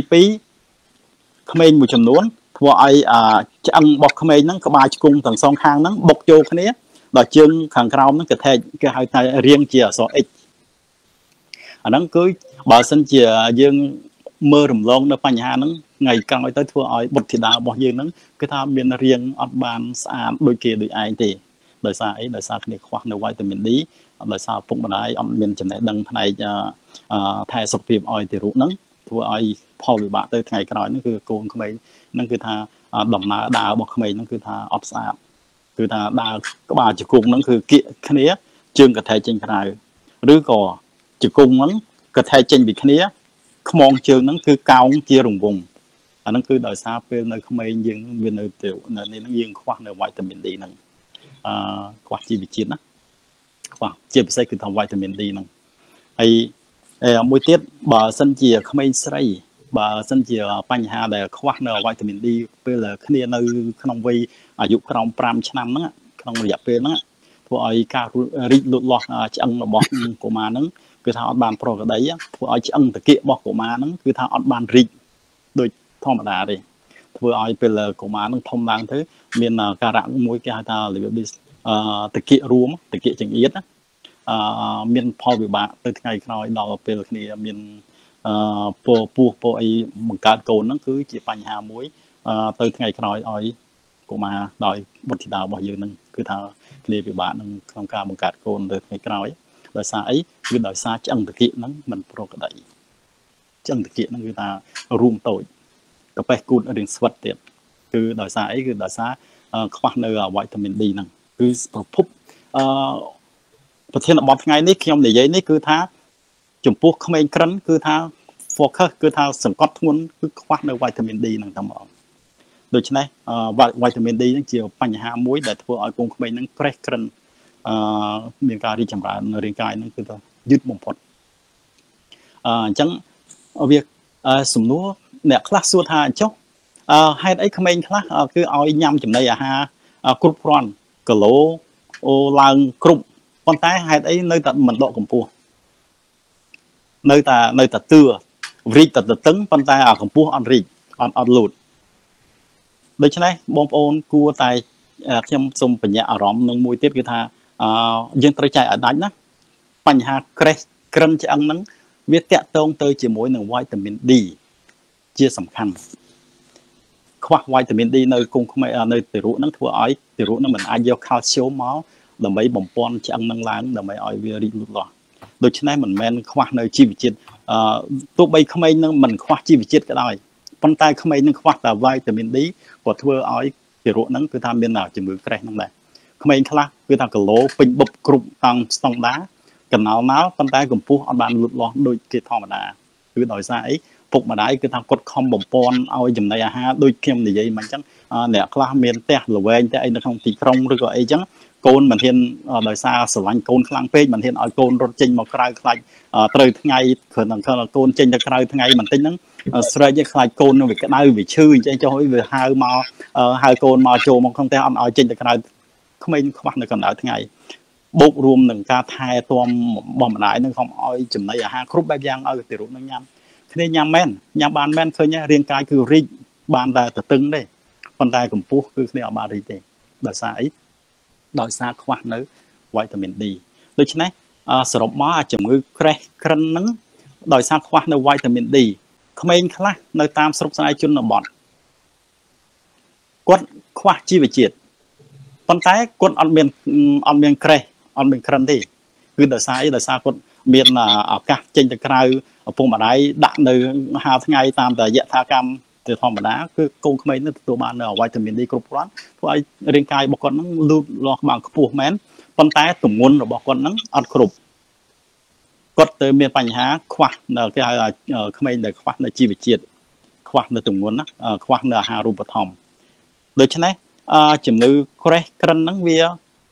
2ក្មេងមួយចំនួនធ្វើឲ្យឆ្អឹងរបស់ក្មេងហ្នឹងក្បាលឆ្គង់ទាំងសងខាងហ្នឹងបុកចូលគ្នាដល់ជើងខាងក្រោមហ្នឹងគេហៅថារាងជាអក្សរ X អាហ្នឹងគឺបើសិនជាយើងមើលរំលងនៅបញ្ហាហ្នឹងថ្ងៃក្រោយទៅធ្វើឲ្យបុត្រធីតារបស់យើងហ្នឹងគឺថាមានរាងអត់បានស្អាតដូចគេដូចឯងទេដោយសារអីដោយសារគ្នាខ្វះនៅវីតាមីន D ដោយសារពុកម្ដាយអត់មានចំណេះដឹងផ្នែកថែសុខភាពឲ្យទារកហ្នឹងធ្វើឲ្យផលវិបាកទៅថ្ងៃក្រោយហ្នឹងគឺកូនក្មេងហ្នឹងគឺថាដំណើរដើររបស់ក្មេងហ្នឹងគឺថាអត់ស្អាតគឺថាដើរក្បាលជង្គង់ហ្នឹងគឺគៀកគ្នាជើងកថែចេញក្រៅឬក៏ជង្គង់ហ្នឹងកថែចេញពីគ្នាខ្មងជើងហ្នឹងគឺកោងជារង្វង់អាហ្នឹងគឺដោយសារពេលនៅក្មេងយើងវានៅទៅនេះហ្នឹងយើងខ្វះនៅវីតាមីន D ហ្នឹងខ្វះជីវជាតិណាខ្វះជាពិសេសគឺថាវីតាមីន D ហ្នឹងហើយមួយទៀតបើសិនជាក្មេងស្រីបើសិនជាបញ្ហាដែលខ្វះនៅវីតាមីន D ពេលគ្នានៅក្នុងវ័យអាយុក្រោម5ឆ្នាំហ្នឹងក្នុងរយៈពេលហ្នឹងធ្វើឲ្យការរីកលូតលាស់ឆ្អឹងរបស់កុមារហ្នឹងគឺថាអត់បានប្រក្រតីធ្វើឲ្យឆ្អឹងតាគៀករបស់កុមារហ្នឹងគឺថាអត់បានរីកដូចធម្មតាទេធ្វើឲ្យពេលកុមារហ្នឹងធំឡើងទៅមានការៈមួយគេហៅថារបៀបតាគៀករួមតាគៀកចង្អៀតមានផលវិបាកទៅថ្ងៃក្រោយដល់ពេលគ្នាមានពោះអីបង្កើតកូនហ្នឹងគឺជាបញ្ហាមួយទៅថ្ងៃក្រោយឲ្យកុមារដោយបុត្រធីតារបស់យើងហ្នឹងគឺថាគ្នាពិបាកនឹងក្នុងការបង្កើតកូនទៅថ្ងៃក្រោយដោយសារអីគឺដោយសារឆ្អឹងតាគៀកហ្នឹងមិនប្រក្រតីឆ្អឹងតាគៀកហ្នឹងគឺថារួមតូចកាប៉េះគូតរៀងស្វិតទៀតគឺដោយសារអីគឺដោយសារខ្វះនៅវីតាមីន D ហ្នឹងគឺប្រភពប្រធានបទថ្ងៃនេះខ្ញុំនិយាយនេះគឺថាចំពោះក្មេងក្រិនគឺថា focus គឺថាសង្កត់ធ្ងន់គឺខ្វះនៅវីតាមីន D ហ្នឹងតែម្ដងដូច្នេះវីតាមីន D ហ្នឹងជាបញ្ហាមួយដែលធ្វើឲ្យកូនក្មេងហ្នឹងក្រេះក្រិនមានការរីកចម្រើននៅរាងកាយហ្នឹងគឺថាយឺតបំផុតអញ្ចឹងវាសំណួរអ្នកខ្លះសួរថាចុះហេតុអីក្មេងខ្លះគឺឲ្យញ៉ាំចំណីអាហារគ្រប់គ្រាន់គីឡូឡើងគ្រប់ប៉ុន្តែហេតុអីនៅតែមិនដកកម្ពស់នៅតែទឿរីកតែតឹងប៉ុន្តែកម្ពស់អត់រីកអត់លូតដូច្នេះបងប្អូនគួរតែខ្ញុំសូមបញ្ជាក់អារម្មណ៍នឹងមួយទៀតគឺថាយើងត្រូវចែកឲ្យដាច់ណាបញ្ហាក្រេះក្រិនឆ្អឹងហ្នឹងវាតាក់ទងទៅជាមួយនឹងវីតាមីន D ជាសំខាន់ខ្វះ vitamin D នៅគុំក្មេងនៅទារកហ្នឹងធ្វើឲ្យទារកហ្នឹងមិនអាចយក calcium មកដើម្បីបំពន់ឆ្អឹងហ្នឹងឡើងដើម្បីឲ្យវារីកលូតលាស់ដូច្នេះមិនមែនខ្វះនៅជីវជាតិទោះបីក្មេងនឹងមិនខ្វះជីវជាតិក៏ដោយប៉ុន្តែក្មេងនឹងខ្វះតែ vitamin D ក៏ធ្វើឲ្យទារកហ្នឹងគឺថាមានជំងឺក្រេះហ្នឹងដែរក្មេងខ្លះគឺថាគីឡូពេញបុកគ្រប់តាមស្តង់ដារកណ្ដោលមកប៉ុន្តែកម្ពស់អត់បានលូតលាស់ដូចគេធម្មតាគឺដោយសារអីពុកម្ដាយគឺថាគាត់ខំបំពន់ឲ្យចំណីអាហារដូចខ្ញុំនិយាយមិនអញ្ចឹងអ្នកខ្លះមានផ្ទះល្វែងតែអីនៅក្នុងទីក្រុងឬក៏អីចឹងកូនមិនហ៊ានដោយសារស្រឡាញ់កូនខ្លាំងពេកមិនហ៊ានឲ្យកូនរត់ចេញមកក្រៅខ្លាចត្រូវថ្ងៃគ្រាន់តែកូនចេញទៅក្រៅថ្ងៃបន្តិចហ្នឹងស្រែកឲ្យខ្លាចកូននឹងវាក្តៅវាឈឺអញ្ចឹងចុះវាហៅមកហៅកូនមកចូលមកក្នុងផ្ទះអត់ឲ្យចេញទៅក្រៅក្មេងខ្វះនៅកណ្ដាលថ្ងៃបូករួមនឹងការថែទាំរបស់ម្ដាយនឹងខំឲ្យចំណីអាហារគ្រប់បែបយ៉ាងឲ្យទារកនឹងញ៉ាំគ្នាញ៉ាំមែនញ៉ាំបានមែនឃើញរាងកាយគឺរីកបានតែតឹងទេប៉ុន្តែកម្ពស់គឺគ្នាអត់បានរីកទេដោយសារអីដោយសារខ្វះនៅ vitamin D ដូច្នេះសរុបមកជំងឺក្រេះក្រិនហ្នឹងដោយសារខ្វះនៅ vitamin D ក្មេងខ្លះនៅតាមស្រុកស្រែជនបទគាត់ខ្វះជីវជាតិប៉ុន្តែគាត់អត់មានក្រេះអត់មានក្រិនទេគឺដោយសារអីដោយសារគាត់មានឱកាសចេញទៅក្រៅឪពុកម្ដាយដាក់នៅហាលថ្ងៃតាមតែយថាកម្មទៅធម្មតាគឺកូនក្មេងនឹងទទួលបាននៅ vitamin D គ្រប់គ្រាន់ធ្វើឲ្យរាងកាយរបស់គាត់នឹងលូតលាស់បានខ្ពស់មែនប៉ុន្តែទម្ងន់របស់គាត់នឹងអត់គ្រប់គាត់ទៅមានបញ្ហាខ្វះនៅគេហៅក្មេងដែលខ្វះនៅជីវជាតិខ្វះនៅទម្ងន់ណាខ្វះនៅអាហារូបត្ថម្ភដូច្នេះជំងឺក្រេះក្រិនហ្នឹងវា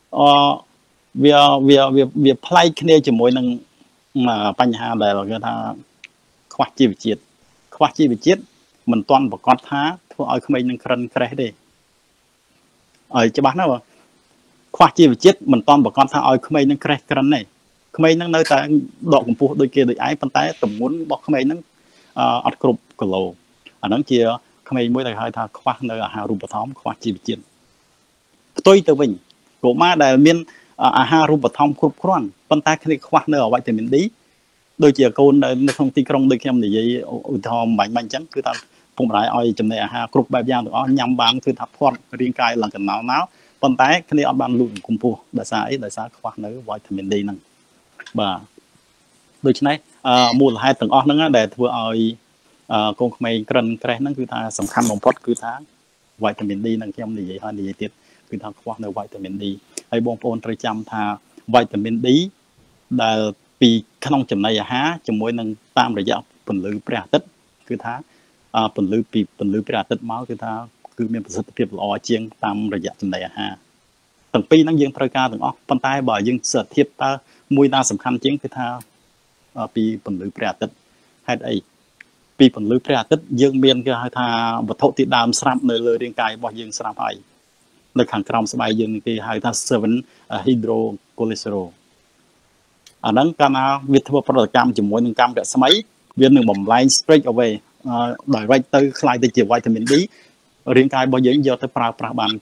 ប្លែកគ្នាជាមួយនឹងបញ្ហាដែលគេថាខ្វះជីវជាតិមិនទាន់ប្រកាសថាធ្វើឲ្យក្មេងនឹងក្រិនក្រេះទេឲ្យច្បាស់ណាស់ខ្វះជីវជាតិមិនទាន់ប្រកាសថាឲ្យក្មេងនឹងក្រេះក្រិនទេក្មេងនឹងនៅតែដកកម្ពស់ដូចគេដូចឯងប៉ុន្តែទម្ងន់របស់ក្មេងនឹងអត់គ្រប់គីឡូអាហ្នឹងជាក្មេងមួយដែលហៅថាខ្វះនៅអាហារូបត្ថម្ភខ្វះជីវជាតិផ្ទុយទៅវិញកុមារដែលមានអាហារូបត្ថម្ភគ្រប់គ្រាន់ប៉ុន្តែគ្នាខ្វះនៅវីតាមីន D ដូចជាកូននៅក្នុងទីក្រុងដូចខ្ញុំនិយាយឧទាហរណ៍បាញ់អញ្ចឹងគឺថាពុកម្ដាយឲ្យចំណីអាហារគ្រប់បែបយ៉ាងទាំងអស់ញ៉ាំបានគឺថាធាត់រាងកាយឡើងកណ្ដោលមកប៉ុន្តែគ្នាអត់បានលូតកម្ពស់ដោយសារអីដោយសារខ្វះនៅវីតាមីន D ហ្នឹងបាទដូច្នេះមូលហេតុទាំងអស់ហ្នឹងដែលធ្វើឲ្យកូនក្មេងក្រិនក្រេះហ្នឹងគឺថាសំខាន់បំផុតគឺថាវីតាមីន D ហ្នឹងខ្ញុំនិយាយហើយនិយាយទៀតគឺថាខ្វះនៅវីតាមីន D ហើយបងប្អូនត្រូវចាំថាវីតាមីន D ដែលពីក្នុងចំណីអាហារជាមួយនឹងតាមរយៈពន្លឺព្រះអាទិត្យគឺថាពន្លឺពីពន្លឺព្រះអាទិត្យមកគឺថាគឺមានប្រសិទ្ធភាពល្អជាងតាមរយៈចំណីអាហារទាំងពីរហ្នឹងយើងត្រូវការទាំងអស់ប៉ុន្តែបើយើងសិទ្ធិភាពតើមួយណាសំខាន់ជាងគឺថាពីពន្លឺព្រះអាទិត្យហេតុអីពីពន្លឺព្រះអាទិត្យយើងមានគេហៅថាវត្ថុធាតុដើមស្រាប់នៅលើរាងកាយរបស់យើងស្រាប់ហើយនៅខាងក្រោមស្បែកយើងគេហៅថា 7 hydrocholesterol អាហ្នឹងកាលណាវាធ្វើប្រតិកម្មជាមួយនឹងកម្មរស្មីវានឹងបំលែង straight away direct ទៅคล้ายទៅជា vitamin D រាងកាយរបស់យើងយកទៅប្រើប្រាស់បាន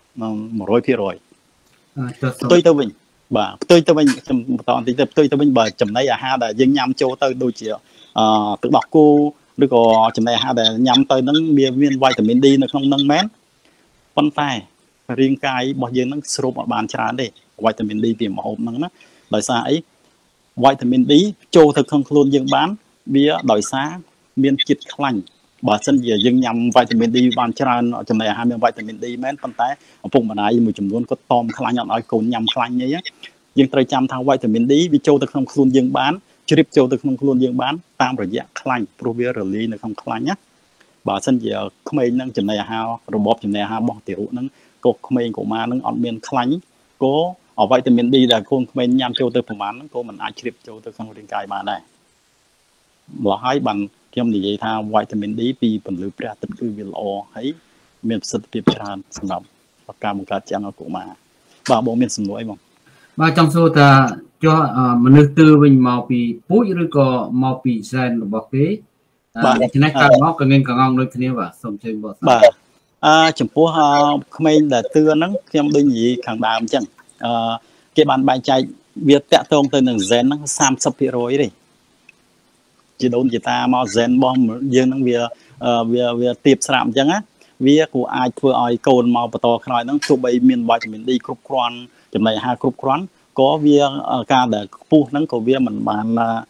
100% ផ្ទុយទៅវិញបាទផ្ទុយទៅវិញខ្ញុំបន្តបន្តិចទៅផ្ទុយទៅវិញបើចំណីអាហារដែលយើងញ៉ាំចូលទៅដូចជាទឹកដោះគោឬក៏ចំណីអាហារដែលញ៉ាំទៅហ្នឹងមានវីតាមីន D នៅក្នុងហ្នឹងមែនប៉ុន្តែរាងកាយរបស់យើងហ្នឹងស្រូបអត់បានច្រើនទេវីតាមីន D ពីម្ហូបហ្នឹងណាដោយសារអីវីតាមីន D ចូលទៅក្នុងខ្លួនយើងបានវាដោយសារមានជាតិខ្លាញ់បើសិនជាយើងញ៉ាំវីតាមីន D បានច្រើនចំណីអាហារមានវីតាមីន D មែនប៉ុន្តែឪពុកម្ដាយមួយចំនួនគាត់តមខ្លាញ់អត់ឲ្យកូនញ៉ាំខ្លាញ់អីយើងត្រូវចាំថាវីតាមីន D វាចូលទៅក្នុងខ្លួនយើងបានជ្រាបចូលទៅក្នុងខ្លួនយើងបានតាមរយៈខ្លាញ់ព្រោះវារលាយនៅក្នុងខ្លាញ់ណាបើសិនជាក្មេងនឹងចំណីអាហាររបបចំណីអាហាររបស់ទារកហ្នឹងក៏ក្មេងកុមារហ្នឹងអត់មានខ្លាញ់ក៏វីតាមីន D ដែលកូនក្មេងញ៉ាំចូលទៅប្រមាណហ្នឹងក៏មិនអាចជ្រាបចូលទៅក្នុងរាងកាយបានដែរម្ល៉េះហើយបានខ្ញុំនិយាយថាវីតាមីន D ពីពន្លឺព្រះអាទិត្យគឺវាល្អហើយមានប្រសិទ្ធភាពច្រើនសម្រាប់ការបង្កើតឆ្អឹងឲ្យកុមារបាទបងមានសំណួរអីបងបាទចង់សួរថាចុះមនុស្សទើវិញមកពីពូជឬក៏មកពីសែនរបស់គេបាទដូច្នេះកើតមកក៏មានកងងដូចគ្នាបាទសូមជឿបងបាទចំពោះក្មេងដែលទឿហ្នឹងខ្ញុំដូចនិយាយខាងដើមអញ្ចឹងគេបានបែងចែកវាតាក់ទងទៅនឹង gen ហ្នឹង 30% ទេជាដូនជាតាមក gen របស់យើងហ្នឹងវាទៀបស្រាប់អញ្ចឹងណាវាគួរអាចធ្វើឲ្យកូនមកបន្តក្រោយហ្នឹងទោះបីមានវីតាមីន D គ្រប់គ្រាន់ចំណីអាហារគ្រប់គ្រាន់ក៏វាការដែលខ្ពស់ហ្នឹងក៏វាមិនបាន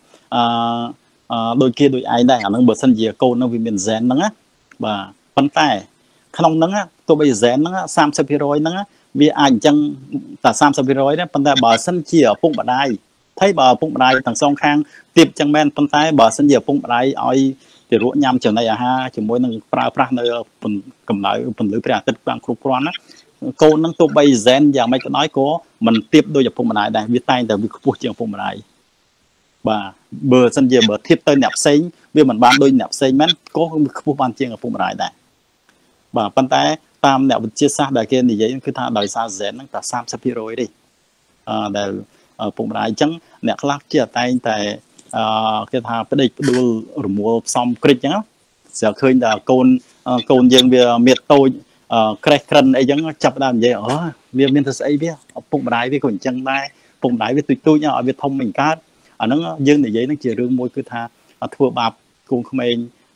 ដូចគេដូចឯងដែរអាហ្នឹងបើសិនជាកូនហ្នឹងវាមានហ្សែនហ្នឹងណាបាទប៉ុន្តែក្នុងហ្នឹងទោះបីហ្សែនហ្នឹង 30% ហ្នឹងវាអាចអញ្ចឹងតែ 30% ដែរប៉ុន្តែបើសិនជាឪពុកម្ដាយថៃបើឪពុកម្ដាយទាំងសងខាងទៀបចឹងមែនប៉ុន្តែបើសិនជាឪពុកម្ដាយឲ្យទារកញ៉ាំចំណីអាហារជាមួយនឹងប្រើប្រាស់នៅកម្ដៅពន្លឺព្រះអាទិត្យបានគ្រប់គ្រាន់ណាកូននឹងទោះបីហ្សែនយ៉ាងម៉េចក៏ដោយក៏មិនទៀបដូចឪពុកម្ដាយដែរវាតែងតែវាខ្ពស់ជាងឪពុកម្ដាយបាទបើសិនជាបើធៀបទៅអ្នកផ្សេងវាមិនបានដូចអ្នកផ្សេងមែនក៏ខ្ពស់បានជាងឪពុកម្ដាយដែរបាទប៉ុន្តែតាមអ្នកវិទ្យាសាស្ត្រដែលគេនិយាយគឺថាដោយសារហ្សែនហ្នឹងតែ 30% ទេដែលឪពុកម្ដាយអញ្ចឹងអ្នកខ្លះជាតែងតែគេថាផ្ដេកផ្ដួលរមួលផ្សំគ្រិចអញ្ចឹងស្រាប់ឃើញតែកូនយើងវាមានតូចក្រេះក្រិនអីចឹងចាប់ដើមនិយាយវាមានទៅស្អីវាឪពុកម្ដាយវាក៏អញ្ចឹងដែរឪពុកម្ដាយវាទូចឲ្យវាធំមិនកើតអាហ្នឹងយើងនិយាយហ្នឹងជារឿងមួយគឺថាធ្វើបាបកូនក្មេង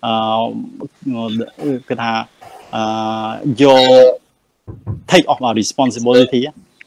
គឺថាយក take off our responsibility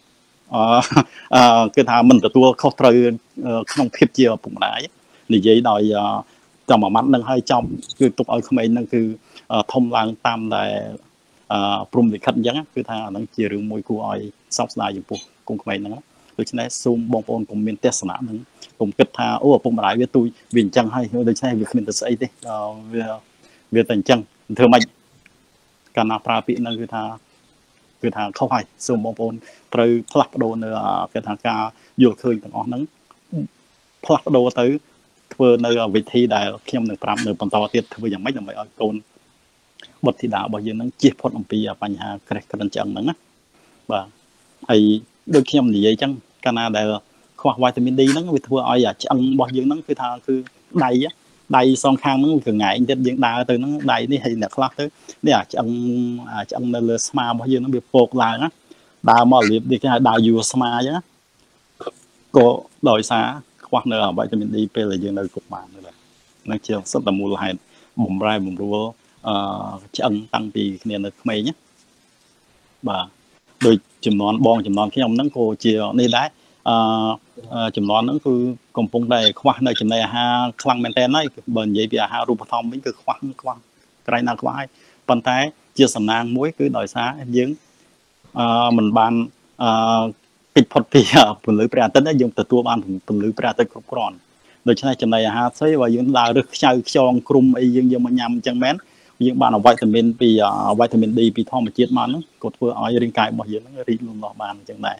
គឺថាមិនទទួលខុសត្រូវក្នុងភាពជាឪពុកម្ដាយនិយាយដោយតាមមួយម៉ាត់នឹងឲ្យចំគឺទុកឲ្យក្មេងហ្នឹងគឺធំឡើងតាមតែព្រំលិខិតអញ្ចឹងគឺថាអាហ្នឹងជារឿងមួយគួរឲ្យសោកស្ដាយចំពោះកូនក្មេងហ្នឹងដូច្នេះសូមបងប្អូនកុំមានទស្សនៈហ្នឹងកុំគិតថាឪពុកម្ដាយវាទូចវាអញ្ចឹងហើយដូច្នេះវាគ្មានទៅស្អីទេវាតែអញ្ចឹងធ្វើម៉េចកាលណាប្រើពាក្យហ្នឹងគឺថាខុសហើយសូមបងប្អូនត្រូវផ្លាស់ប្ដូរនៅគេថាការយល់ឃើញទាំងអស់ហ្នឹងផ្លាស់ប្ដូរទៅធ្វើនៅវិធីដែលខ្ញុំនឹងប្រាប់នៅបន្តទៀតធ្វើយ៉ាងម៉េចដើម្បីឲ្យកូនបុត្រធីតារបស់យើងហ្នឹងជៀសផុតអំពីបញ្ហាក្រេះក្រិនឆ្អឹងហ្នឹងណាបាទហើយដូចខ្ញុំនិយាយអញ្ចឹងកាលណាដែលខ្វះវីតាមីន D ហ្នឹងវាធ្វើឲ្យឆ្អឹងរបស់យើងហ្នឹងគឺថាគឺដៃសងខាងហ្នឹងកង្អែងទៀតយើងដើរទៅហ្នឹងដៃនេះហើយអ្នកខ្លះទៅនេះឆ្អឹងនៅលើស្មារបស់យើងហ្នឹងវាពកឡើងណាដើរមករបៀបនេះគេហៅដើរយួរស្មាអញ្ចឹងក៏ដោយសារខ្វះនៅវីតាមីន D ពេលដែលយើងនៅគុកបានហ្នឹងជាសិតតែមូលហេតុបំរែបំរួលឆ្អឹងតាំងពីគ្នានៅក្មេងណាបាទដូចចំនួនបងចំនួនខ្ញុំហ្នឹងក៏ជានេះដែរចំនួនហ្នឹងគឺកំពុងតែខ្វះនៅចំណីអាហារខ្លាំងមែនតើហើយបើនិយាយពីអាហាររូបត្ថម្ភវិញគឺខ្វះក្រៃណាខ្វះហើយប៉ុន្តែជាសំណាងមួយគឺដោយសារយើងមិនបានកិច្ចផុតពីពន្លឺព្រះអាទិត្យយើងទទួលបានពន្លឺព្រះអាទិត្យគ្រប់គ្រាន់ដូច្នេះចំណីអាហារស្អីបើយើងដើររឹសខ្ចៅខ្យងគ្រុំអីយើងយកមកញ៉ាំអញ្ចឹងមែនយើងបានវីតាមីនពីវីតាមីន D ពីធម្មជាតិមកហ្នឹងក៏ធ្វើឲ្យរាងកាយរបស់យើងហ្នឹងរីកលូតលាស់បានអញ្ចឹងដែរ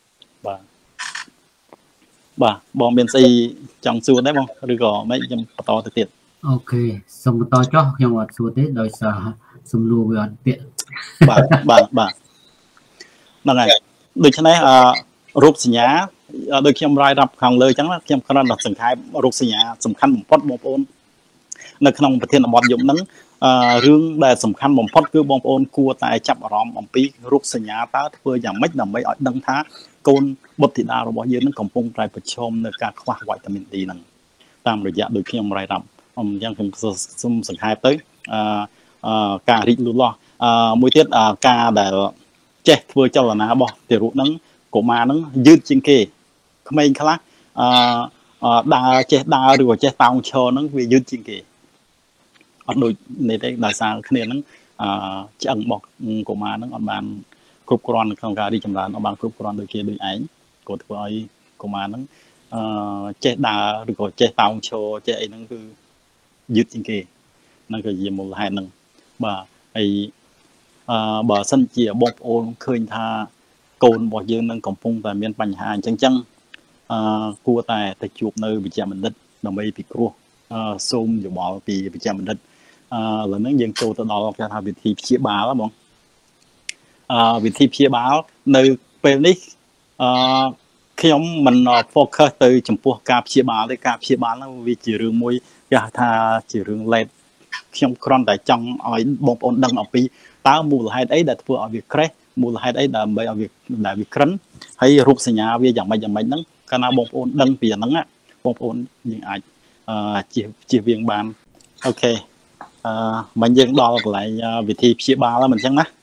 បាទបងមានស្អីចង់សួរដែរបងឬក៏មិនខ្ញុំបន្តទៅទៀតអូខេសូមបន្តចុះខ្ញុំអត់សួរទេដោយសារសំណួរវាអត់ពាក្យបាទហ្នឹងហើយដូច្នេះរូបសញ្ញាដូចខ្ញុំរាយរាប់ខាងលើអញ្ចឹងខ្ញុំគ្រាន់តែសង្ខេបរូបសញ្ញាសំខាន់បំផុតបងប្អូននៅក្នុងប្រធានបទយប់ហ្នឹងរឿងដែលសំខាន់បំផុតគឺបងប្អូនគួរតែចាប់អារម្មណ៍អំពីរូបសញ្ញាតើធ្វើយ៉ាងម៉េចដើម្បីឲ្យដឹងថាកូនបុត្រធីតារបស់យើងនឹងកំពុងតែប្រឈមនៅការខ្វះវីតាមីន D ហ្នឹងតាមរយៈដូចខ្ញុំរាយរាប់អញ្ចឹងខ្ញុំសូមសង្ខេបទៅការរីកលូតលាស់មួយទៀតការដែលចេះធ្វើចលនារបស់ទារកហ្នឹងកុមារហ្នឹងយឺតជាងគេក្មេងខ្លះដើរចេះដើរឬក៏ចេះតោងឈរហ្នឹងវាយឺតជាងគេអត់ដូចនេះទេដោយសារគ្នាហ្នឹងឆ្អឹងរបស់កុមារហ្នឹងអត់បានគ្រប់គ្រាន់ក្នុងការរីកចម្រើនអត់បានគ្រប់គ្រាន់ដូចគេដូចឯងក៏ធ្វើឲ្យកុមារហ្នឹងចេះដើរឬក៏ចេះតោងឈរចេះអីហ្នឹងគឺយឺតជាងគេហ្នឹងគឺជាមូលហេតុហ្នឹងបាទហើយបើសិនជាបងប្អូនឃើញថាកូនរបស់យើងនឹងកំពុងតែមានបញ្ហាអញ្ចឹងគួរតែទៅជួបនៅវិជ្ជបណ្ឌិតដើម្បីពិគ្រោះសូមយោបល់ពីវិជ្ជបណ្ឌិតឥឡូវហ្នឹងយើងចូលទៅដល់គេថាវិធីព្យាបាលបងវិធីព្យាបាលនៅពេលនេះខ្ញុំមិន focus ទៅចំពោះការព្យាបាលទេការព្យាបាលហ្នឹងវាជារឿងមួយគេថាជារឿងលេតខ្ញុំគ្រាន់តែចង់ឲ្យបងប្អូនដឹងអំពីតើមូលហេតុអីដែលធ្វើឲ្យវាក្រេះមូលហេតុអីដើម្បីឲ្យវាក្រិនហើយរូបសញ្ញាវាយ៉ាងម៉េចហ្នឹងកាលណាបងប្អូនដឹងពីអាហ្នឹងបងប្អូនយើងអាចជៀសវាងបានអូខេ mình dừng đo lại vị thi chia ba là mình chẳng nè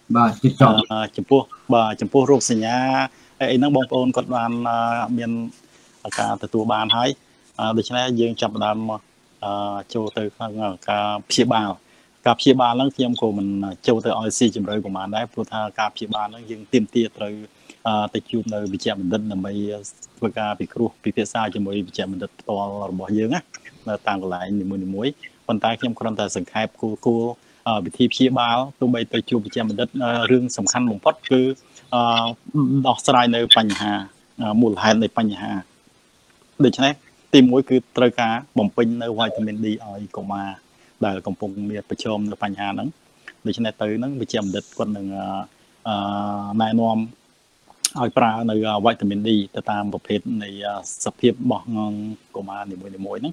chấm pua rụp xì nhá ấy nó bông ôn còn đoàn miền cả từ tua bàn hay được cho nên dương chậm đàm châu từ cả chia ba lắm khi em của mình châu từ OIC chấm rơi của mình đấy phụ tha cả chia ba nó dương tìm tiệt rồi từ chụp nơi bị chạm mình định là mấy với cả bị kêu bị phía xa cho mấy bị chạm mình định to bỏ dương á là tăng lại niềm muối còn tại khi em còn tại sừng khai cô bị thi chia ba tôi bây tôi chụp bị chạm mình định rương sầm khăn một phát cứ đọc sai nơiปัญหามูลเหตุในปัญหาដូច្នេះទី1គឺត្រូវការបំពេញនៅវីតាមីន D ឲ្យ កុមារដែលកំពុងមានប្រឈមនៅបញ្ហាហ្នឹងដូច្នេះទៅហ្នឹងវិជ្ជាបណ្ឌិតគាត់នឹងណែនាំឲ្យប្រើនៅវីតាមីន D ទៅតាមប្រភេទនៃសភាពរបស់កុមារនីមួយៗហ្នឹង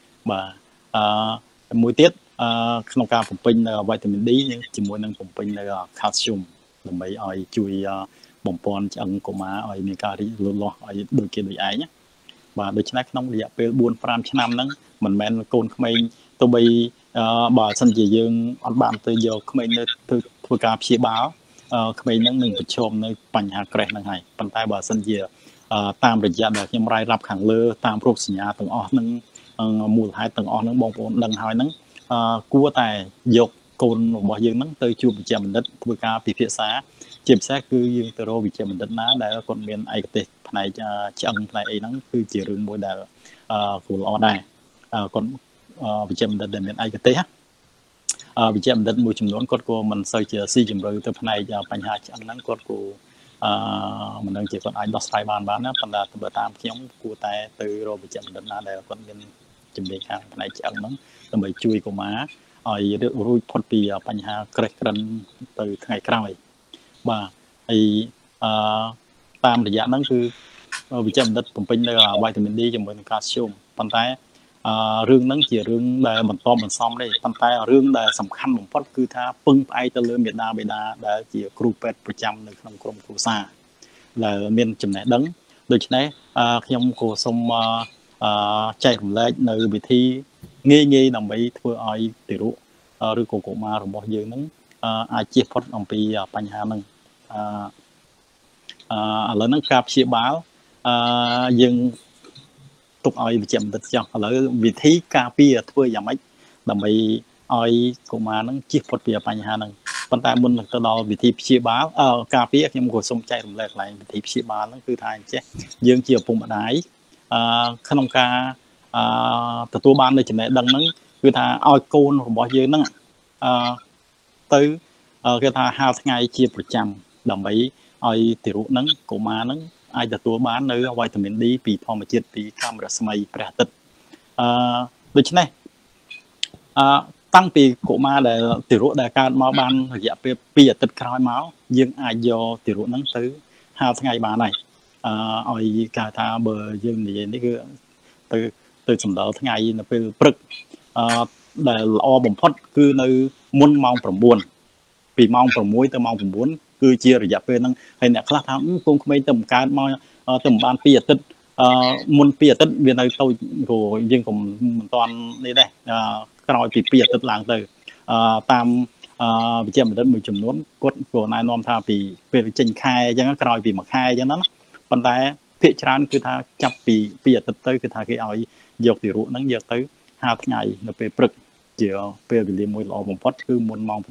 បាទមួយទៀតក្នុងការបំពេញនៅវីតាមីន D ជាមួយនឹងបំពេញនៅ calcium ដើម្បីឲ្យជួយបំពន់ឆ្អឹងកុមារឲ្យមានការរីកលូតលាស់ឲ្យដូចគេដូចឯងបាទដូច្នេះក្នុងរយៈពេល 4-5 ឆ្នាំហ្នឹងមិនមែនកូនក្មេងទៅបីបើសិនជាយើងអត់បានទៅយកក្មេងទៅធ្វើការព្យាបាលក្មេងហ្នឹងនឹងប្រឈមនៅបញ្ហាក្រេះហ្នឹងហើយប៉ុន្តែបើសិនជាតាមរយៈដែលខ្ញុំរាយរាប់ខាងលើតាមរោគសញ្ញាទាំងអស់ហ្នឹងមូលហេតុទាំងអស់ហ្នឹងបងប្អូនដឹងហើយហ្នឹងគួរតែយកកូនរបស់យើងហ្នឹងទៅជួបវិជ្ជាបណ្ឌិតធ្វើការពិភាក្សាជាពិសេសគឺយើងទៅរកវិជ្ជាបណ្ឌិតណាដែលគាត់មានឯកទេសផ្នែកឆ្អឹងផ្នែកអីហ្នឹងគឺជារឿងមួយដែលគួរល្អដែរគាត់វិជ្ជាបណ្ឌិតដែលមានឯកទេសវិជ្ជាបណ្ឌិតមួយចំនួនគាត់ក៏មិនសូវជាស៊ីជម្រៅទៅផ្នែកបញ្ហាឆ្អឹងហ្នឹងគាត់ក៏មិនដឹងជាគាត់អាចដោះស្រាយបានណាប៉ុន្តែបើតាមខ្ញុំគួរតែទៅរកវិជ្ជាបណ្ឌិតណាដែលគាត់មានជំនាញខាងផ្នែកឆ្អឹងហ្នឹងដើម្បីជួយកុមារឲ្យរួចផុតពីបញ្ហាក្រេះក្រិនទៅថ្ងៃក្រោយបាទហើយតាមរយៈហ្នឹងគឺវិជ្ជាបណ្ឌិតបំពេញនៅវីតាមីន D ជាមួយនឹង calcium ប៉ុន្តែរឿងហ្នឹងជារឿងដែលបន្តបន្សំទេប៉ុន្តែរឿងដែលសំខាន់បំផុតគឺថាពឹងផ្អែកទៅលើមេដាបេដាដែលជាគ្រូពេទ្យប្រចាំនៅក្នុងក្រុមគ្រួសារដែលមានចំណេះដឹងដូច្នេះខ្ញុំក៏សូមចែករំលែកនៅវិធីងាយដើម្បីធ្វើឲ្យទារកឬក៏កុមាររបស់យើងហ្នឹងអាចជៀសផុតអំពីបញ្ហាហ្នឹងឥឡូវហ្នឹងការព្យាបាលយើងទុកឲ្យវិជ្ជាបណ្ឌិតចោះឥឡូវវិធីការពារធ្វើយ៉ាងម៉េចដើម្បីឲ្យកុមារហ្នឹងជៀសផុតពីបញ្ហាហ្នឹងប៉ុន្តែមុននឹងទៅដល់វិធីព្យាបាលការពារខ្ញុំក៏សូមចែករំលែកកន្លែងវិធីព្យាបាលហ្នឹងគឺថាអញ្ចេះយើងជាឪពុកម្ដាយក្នុងការទទួលបាននៅចំណេះដឹងហ្នឹងគឺថាឲ្យកូនរបស់យើងហ្នឹងទៅគេថាហាលថ្ងៃជាប្រចាំដើម្បីឲ្យទារកហ្នឹងកុមារហ្នឹងអាចទទួលបាននៅវីតាមីន D ពីធម្មជាតិពីកាំរស្មីព្រះអាទិត្យដូច្នេះតាំងពីកុមារដែលទារកដែលកើតមកបានរយៈពេល2អាទិត្យក្រោយមកយើងអាចយកទារកហ្នឹងទៅហាលថ្ងៃបានហើយឲ្យគេថាបើយើងនិយាយនេះគឺទៅសម្ដៅថ្ងៃនៅពេលព្រឹកដែលល្អបំផុតគឺនៅមុនម៉ោង 9ពីម៉ោង 6 ទៅម៉ោង 9គឺជារយៈពេលហ្នឹងហើយអ្នកខ្លះថាកូនក្មេងទៅបង្កើតមកទៅបាន2អាទិត្យមុន2អាទិត្យវានៅតូចក៏យើងក៏មិនតាន់នេះដែរក្រោយពី2អាទិត្យឡើងទៅតាមវិជ្ជាបណ្ឌិតមួយចំនួនគាត់ក៏ណែនាំថាពីពេលចេញខែអញ្ចឹងក្រោយពី1ខែអញ្ចឹងណាប៉ុន្តែភាគច្រើនគឺថាចាប់ពី2អាទិត្យទៅគឺថាគេឲ្យយកទារកហ្នឹងយកទៅហាលថ្ងៃនៅពេលព្រឹកជាពេលវេលាមួយល្អបំផុតគឺមុនម៉ោង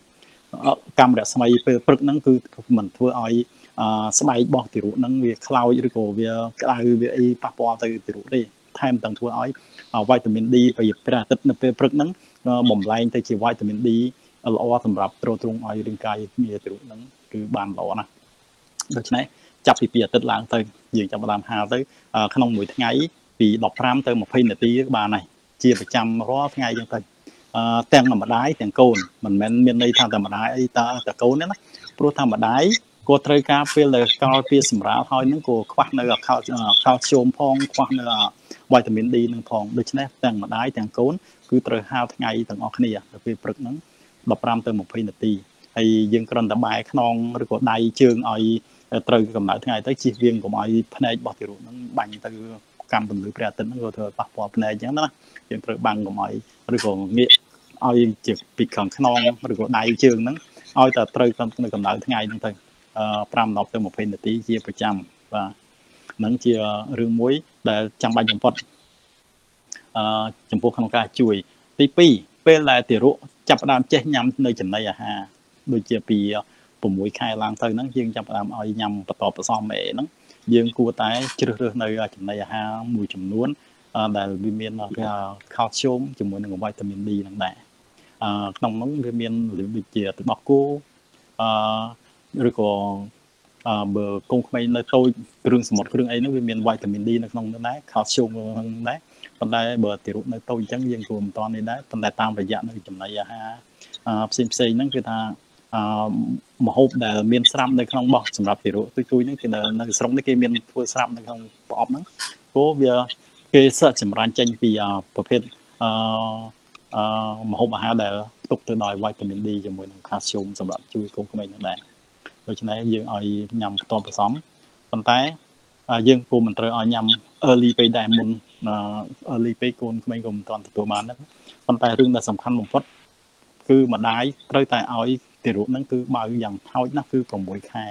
9កាំរស្មីពេលព្រឹកហ្នឹងគឺមិនធ្វើឲ្យស្បែករបស់ទារកហ្នឹងវាខ្លោចឬក៏វាក្តៅវាអីប៉ះពាល់ទៅទារកទេថែមទាំងធ្វើឲ្យវីតាមីន D ពីព្រះអាទិត្យនៅពេលព្រឹកហ្នឹងបំលែងទៅជាវីតាមីន D ល្អសម្រាប់ទ្រទ្រង់ឲ្យរាងកាយមានទារកហ្នឹងគឺបានល្អណាស់ដូច្នេះចាប់ពី2អាទិត្យឡើងទៅយើងចាប់ផ្ដើមហាលទៅក្នុងមួយថ្ងៃពី15ទៅ20នាទីបានហើយជាប្រចាំរាល់ថ្ងៃចឹងទៅទាំងម្ដាយទាំងកូនមិនមែនមានន័យថាតែម្ដាយអីតែកូនទេណាព្រោះថាម្ដាយក៏ត្រូវការពេលដែលកោពីសម្រាប់ហើយនឹងក៏ខ្វះនៅcalciumផងខ្វះនៅវីតាមីន D នឹងផងដូច្នេះទាំងម្ដាយទាំងកូនគឺត្រូវហាលថ្ងៃទាំងអស់គ្នាទៅពេលព្រឹកហ្នឹង15ទៅ20នាទីហើយយើងគ្រាន់តែបែរខ្នងឬក៏ដៃជើងឲ្យត្រូវកម្ដៅថ្ងៃទៅជិះវៀងកុំឲ្យភ្នែករបស់ទារកហ្នឹងបាញ់ទៅកម្មពន្លឺព្រះអាទិត្យហ្នឹងក៏ធ្វើប៉ះពាល់ភ្នែកអញ្ចឹងណាយើងត្រូវបាំងកុំឲ្យឬក៏ងាកឲ្យជាពីខាងខ្នងឬក៏ដៃជើងហ្នឹងឲ្យតែត្រូវនៅកម្ដៅថ្ងៃហ្នឹងទៅ5ដល់ទៅ20នាទីជាប្រចាំបាទហ្នឹងជារឿងមួយដែលចាំបាច់បំផុតចំពោះក្នុងការជួយទី2ពេលដែលទារកចាប់ផ្ដើមចេះញ៉ាំនៅចំណីអាហារដូចជាពី6ខែឡើងទៅហ្នឹងយើងចាប់ផ្ដើមឲ្យញ៉ាំបន្តបន្សំអីហ្នឹងយើងគួរតែជ្រើសរើសនៅចំណីអាហារមួយចំនួនដែលវាមានខាល់ស្យូមជាមួយនឹងវីតាមីន D ហ្នឹងដែរក្នុងនោះវាមានដូចជាទឹកដោះគោឬក៏បើកូនក្មេងនៅតូចគ្រឿងសមុទ្រគ្រឿងអីហ្នឹងវាមានវីតាមីន D នៅក្នុងនោះដែរខាល់ស្យូមក្នុងដែរប៉ុន្តែបើទារកនៅតូចអញ្ចឹងយើងគួរមិនតាន់នេះដែរប៉ុន្តែតាមរយៈនៅចំណីអាហារផ្សេងហ្នឹងគឺថាម្ហូបដែលមានស្រាប់នៅក្នុងបោះសម្រាប់ទារកទុយហ្នឹងគឺនៅស្រុកនេះគេមានធ្វើស្រាប់នៅក្នុងប្រអប់ហ្នឹងព្រោះវាគេសឹកចម្រាញ់ចេញពីប្រភេទម្ហូបអាហារដែលផ្ទុកទៅដោយវីតាមីន D ជាមួយនឹងខាល់ស្យូមសម្រាប់ជួយកូនក្មេងហ្នឹងដែរដូច្នេះយើងឲ្យញ៉ាំបន្តបន្សំប៉ុន្តែយើងគួរមិនត្រូវឲ្យញ៉ាំ early ពេកដែរមុន early ពេកកូនក្មេងក៏មិនទាន់ទទួលបានដែរប៉ុន្តែរឿងដែលសំខាន់បំផុតគឺម្ដាយត្រូវតែឲ្យទារកហ្នឹងគឺបើយ៉ាងថោចណាស់គឺ6ខែ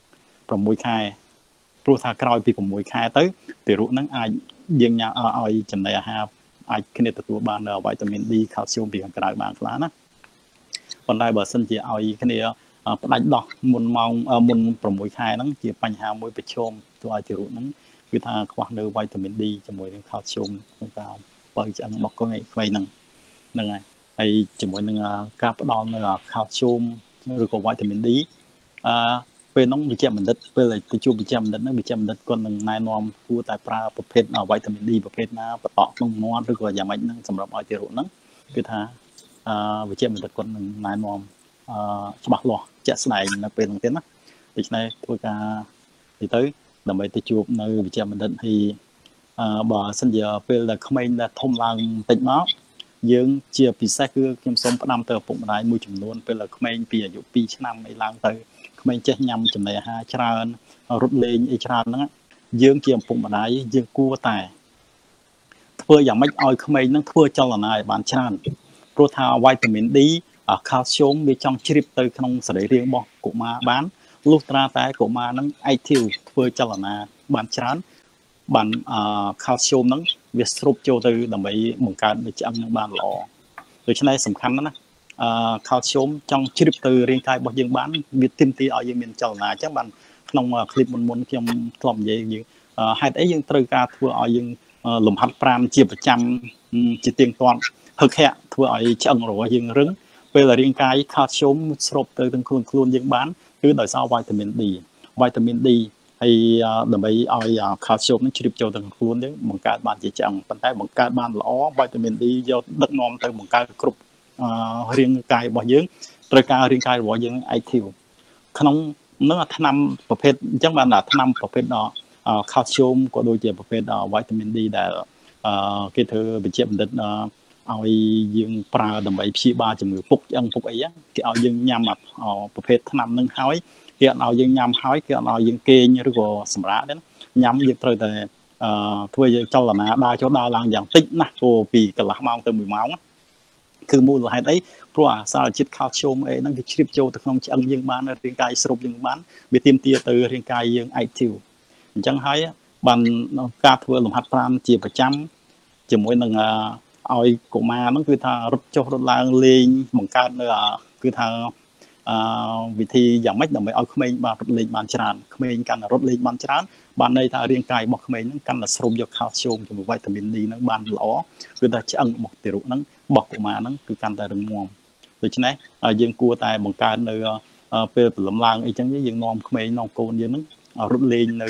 ព្រោះថាក្រោយពី6ខែទៅទារកហ្នឹងអាចយើងញ៉ាំឲ្យចំណីអាហារអាចគ្នាទទួលបានវីតាមីន D ខាល់ស្យូមពីខាងក្រៅបានខ្លះណាប៉ុន្តែបើសិនជាឲ្យគ្នាផ្ដាច់ដោះមុនម៉ោងមុន6ខែហ្នឹងជាបញ្ហាមួយប្រឈមទៅឲ្យទារកហ្នឹងគឺថាខ្វះនៅវីតាមីន D ជាមួយនឹងខាល់ស្យូមក្នុងការបើឆ្អឹងរបស់កូនឯក្មេងហ្នឹងហើយជាមួយនឹងការផ្ដល់នៅខាល់ស្យូមឬក៏វីតាមីន D ពេលហ្នឹងវិជ្ជបណ្ឌិតពេលទៅជួបវិជ្ជបណ្ឌិតហ្នឹងវិជ្ជបណ្ឌិតគាត់នឹងណែនាំគួរតែប្រើប្រភេទវីតាមីន D ប្រភេទណាបន្តក្នុងមាត់ឬក៏យ៉ាងម៉េចហ្នឹងសម្រាប់ឲ្យទារកហ្នឹងគឺថាវិជ្ជបណ្ឌិតគាត់នឹងណែនាំច្បាស់លាស់ជាក់ស្ដែងនៅពេលហ្នឹងទៀតណាដូច្នេះធ្វើការនេះទៅដើម្បីទៅជួបនៅវិជ្ជបណ្ឌិតហើយបើសិនជាពេលដែលក្មេងដែលធំឡើងបន្តិចមកយើងជាពិសេសគឺខ្ញុំសូមផ្ដាំទៅឪពុកម្ដាយមួយចំនួនពេលដែលក្មេងពីអាយុ2ឆ្នាំអីឡើងទៅក្មេងចេះញ៉ាំចំណីអាហារច្រើនរត់លេងអីច្រើនហ្នឹងយើងជាឪពុកម្ដាយយើងគួរតែធ្វើយ៉ាងម៉េចឲ្យក្មេងហ្នឹងធ្វើចលនាឲ្យបានច្រើនព្រោះថាវីតាមីន D ខាល់ស្យូមវាចង់ជ្រាបទៅក្នុងសរីរាង្គរបស់កុមារបានលុះត្រាតែកុមារហ្នឹង active ធ្វើចលនាបានច្រើនបានខាល់ស្យូមហ្នឹងវាស្រូបចូលទៅដើម្បីបង្កើតនៅឆ្អឹងនឹងបានល្អដូច្នេះសំខាន់ណាស់ខាល់ស្យូមចង់ជ្រាបទៅរាងកាយរបស់យើងបានវាទាមទារឲ្យយើងមានចលនាអញ្ចឹងបានក្នុងคลิปមុនខ្ញុំធ្លាប់និយាយយើងហេតុអីយើងត្រូវការធ្វើឲ្យយើងលំហាត់ប្រាណជាប្រចាំជាទៀងទាត់ហឹកហាក់ធ្វើឲ្យឆ្អឹងរបស់យើងរឹងពេលរាងកាយខាល់ស្យូមស្រូបទៅទាំងខ្លួនយើងបានគឺដោយសារវីតាមីន D ហើយដើម្បីឲ្យខាល់ស្យូមនឹងជ្រាបចូលទៅក្នុងខ្លួនយើងបង្កើតបានជាឆ្អឹងប៉ុន្តែបង្កើតបានល្អវីតាមីន D យកដឹកនាំទៅបង្កើតគ្រប់រាងកាយរបស់យើងត្រូវការរាងកាយរបស់យើង active ក្នុងនឹងថ្នាំប្រភេទអញ្ចឹងបានថ្នាំប្រភេទខាល់ស្យូមក៏ដូចជាប្រភេទវីតាមីន D ដែលគេធ្វើវិជ្ជបណ្ឌិតឲ្យយើងប្រើដើម្បីព្យាបាលជំងឺពុកឆ្អឹងពុកអីគេឲ្យយើងញ៉ាំប្រភេទថ្នាំនឹងហើយគេអត់ឲ្យយើងញ៉ាំហើយគេអត់ឲ្យយើងគេងឬក៏សម្រាកទេញ៉ាំយើងត្រូវតែធ្វើយើងចលនាដើរចុះដើរឡើងយ៉ាងតិចណាស់ពីកន្លះម៉ោងទៅ1ម៉ោងគឺមូលហេតុអីព្រោះសារជាតិខាល់ស្យូមអីហ្នឹងវាជ្រាបចូលទៅក្នុងឆ្អឹងយើងបានរាងកាយស្រូបយើងបានវាទាមទារទៅរាងកាយយើង active អញ្ចឹងហើយបានការធ្វើលំហាត់ប្រាណជាប្រចាំជាមួយនឹងឲ្យកុមារហ្នឹងគឺថារត់ចុះរត់ឡើងលេងបង្កើតនៅគឺថាវិធីយ៉ាងម៉េចដើម្បីឲ្យក្មេងបានរត់លេងបានច្រើនក្មេងកាន់តែរត់លេងបានច្រើនបានន័យថារាងកាយរបស់ក្មេងហ្នឹងកាន់តែស្រូបយកខាល់ស្យូមជាមួយវីតាមីន D ហ្នឹងបានល្អគឺថាឆ្អឹងរបស់ទារកហ្នឹងរបស់កុមារហ្នឹងគឺកាន់តែរឹងមាំដូច្នេះយើងគួរតែបង្កើននៅពេលព្រលឹមឡើងអីចឹងយើងនាំក្មេងនាំកូនយើងហ្នឹងរត់លេងនៅ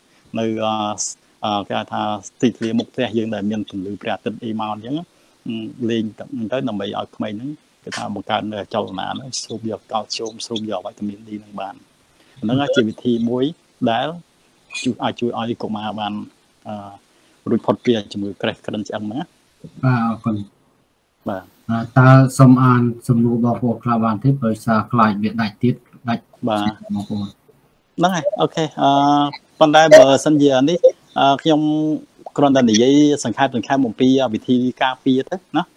គេថាទីធ្លាមុខផ្ទះយើងដែលមានពន្លឺព្រះអាទិត្យអីមកអញ្ចឹងលេងទៅដើម្បីឲ្យក្មេងហ្នឹងគេថាបង្កើនចលនាហ្នឹងស្រូបយកកាល់ស្យូមស្រូបយកវីតាមីន D ហ្នឹងបានហ្នឹងជាវិធីមួយដែលជួយឲ្យកុមារបានរួចផុតពីជំងឺក្រេះក្រិនឆ្អឹងហ្នឹងបាទអរគុណបាទតើសូមអានសំណួរបងប្អូនខ្លះបានទេដោយសារខ្លាចវាដាច់ទៀតដាច់បាទបងប្អូនហ្នឹងហើយអូខេប៉ុន្តែបើសិនជានេះខ្ញុំគ្រាន់តែនិយាយសង្ខេបអំពីវិធីការពារទៅណា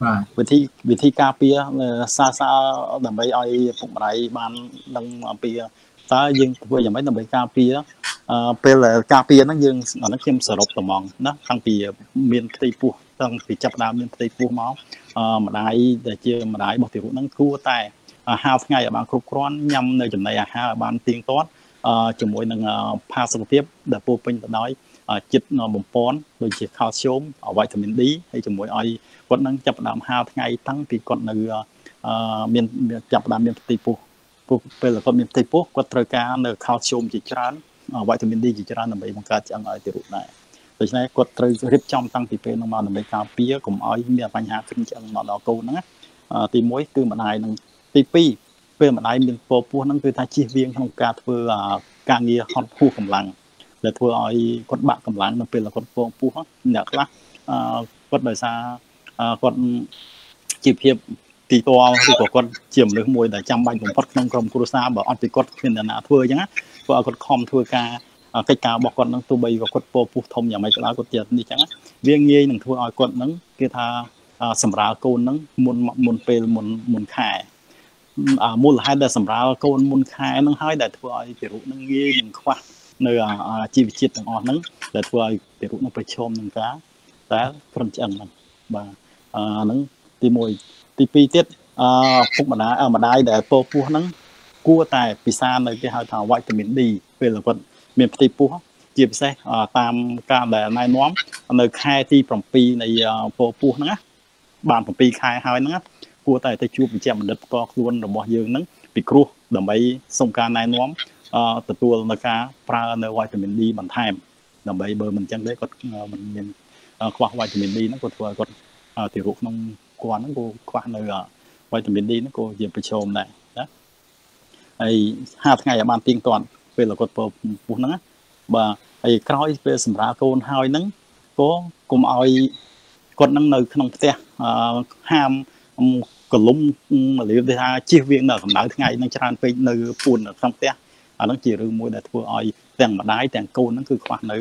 วิธีการเปียซาដើម្បីឲ្យពុកម្ដាយបានដឹងអំពីតើយើងធ្វើយ៉ាងម៉េចដើម្បីការពារពេលការពារហ្នឹងយើងអាហ្នឹងខ្ញុំសរុបត្មងណាតាំងពីមានផ្ទៃពោះតាំងពីចាប់ដើមមានផ្ទៃពោះមកម្ដាយដែលជាម្ដាយរបស់ទារកហ្នឹងគួរតែហាលថ្ងៃឲ្យបានគ្រប់គ្រាន់ញ៉ាំនៅចំណីអាហារឲ្យបានទៀងទាត់ជាមួយនឹងផាសុខភាពដែលពោពេញទៅដោយចិត្តបំពន់ដូចជាខាល់ស្យូមវីតាមីន D ហើយជាមួយឲ្យគាត់នឹងចាប់ផ្ដើមហាលថ្ងៃតាំងពីគាត់នៅមានចាប់ផ្ដើមមានផ្ទៃពោះពេលគាត់មានផ្ទៃពោះគាត់ត្រូវការនៅខាល់ស្យូមជាច្រើនវីតាមីន D ជាច្រើនដើម្បីបង្កើតឆ្អឹងឲ្យទារកដែរដូច្នេះគាត់ត្រូវរៀបចំតាំងពីពេលនោះមកដើម្បីការពារកុំឲ្យមានបញ្ហាគ្រីឆ្អឹងមកដល់កូនហ្នឹងទី1គឺម្ដាយនឹងទី2ពេលម្ដាយមានពោះហ្នឹងគឺថាជៀសវាងក្នុងការធ្វើការងារហត់ហួសកម្លាំងដែលធ្វើឲ្យគាត់បាក់កម្លាំងនៅពេលគាត់ពោះអ្នកខ្លះគាត់ដោយសារគាត់ជីវភាពទីតលឬក៏គាត់ជាមនុស្សមួយដែលចាំបាច់បំផុតក្នុងក្រុមគ្រួសារបើអត់ពីគាត់គ្មានអ្នកណាធ្វើអញ្ចឹងគាត់ឲ្យគាត់ខំធ្វើការកិច្ចការរបស់គាត់នឹងទោះបីគាត់ពោះធំយ៉ាងម៉េចក៏ដោយគាត់ជានេះអញ្ចឹងវាងាយនឹងធ្វើឲ្យគាត់នឹងគេថាសម្រាលកូននឹងមុនពេលមុនខែមូលហេតុដែលសម្រាលកូនមុនខែនឹងហើយដែលធ្វើឲ្យទារកនឹងងាយនឹងខ្វះនៅជីវជាតិទាំងអស់ហ្នឹងដែលធ្វើឲ្យទារកនឹងប្រឈមនឹងការតែគ្រុនឆ្អឹងហ្នឹងបាទហ្នឹងទី1ទី2ទៀតពុកម្ដាយដែលពោះហ្នឹងគួរតែពិសានៅគេហៅថាវីតាមីន D ពេលគាត់មានផ្ទៃពោះជាពិសេសតាមការដែលណែនាំនៅខែទី7នៃពោះហ្នឹងបាន7ខែហើយហ្នឹងគួរតែទៅជួបវិជ្ជបណ្ឌិតផ្ទាល់ខ្លួនរបស់យើងហ្នឹងពីគ្រោះដើម្បីសុំការណែនាំទទួលនៅការប្រើនៅវីតាមីន D បន្ថែមដើម្បីបើមិនអញ្ចឹងទេគាត់មិនមានខ្វះវីតាមីន D ហ្នឹងគាត់ធ្វើឲ្យគាត់ទារកក្នុងគាត់ហ្នឹងក៏ខ្វះនៅវីតាមីន D ហ្នឹងក៏ជាប្រឈមដែរណាហើយ5ថ្ងៃឲ្យបានទៀងទាត់ពេលគាត់ពោះហ្នឹងបាទហើយក្រោយពេលសម្រាលកូនហើយហ្នឹងក៏កុំឲ្យគាត់ហ្នឹងនៅក្នុងផ្ទះហាមកលុំរបៀបថាជិះវៀងនៅកម្ដៅថ្ងៃហ្នឹងច្រើនពេកនៅពួននៅក្នុងផ្ទះអាហ្នឹងជារឿងមួយដែលធ្វើឲ្យទាំងម្ដាយទាំងកូនហ្នឹងគឺខ្វះនៅ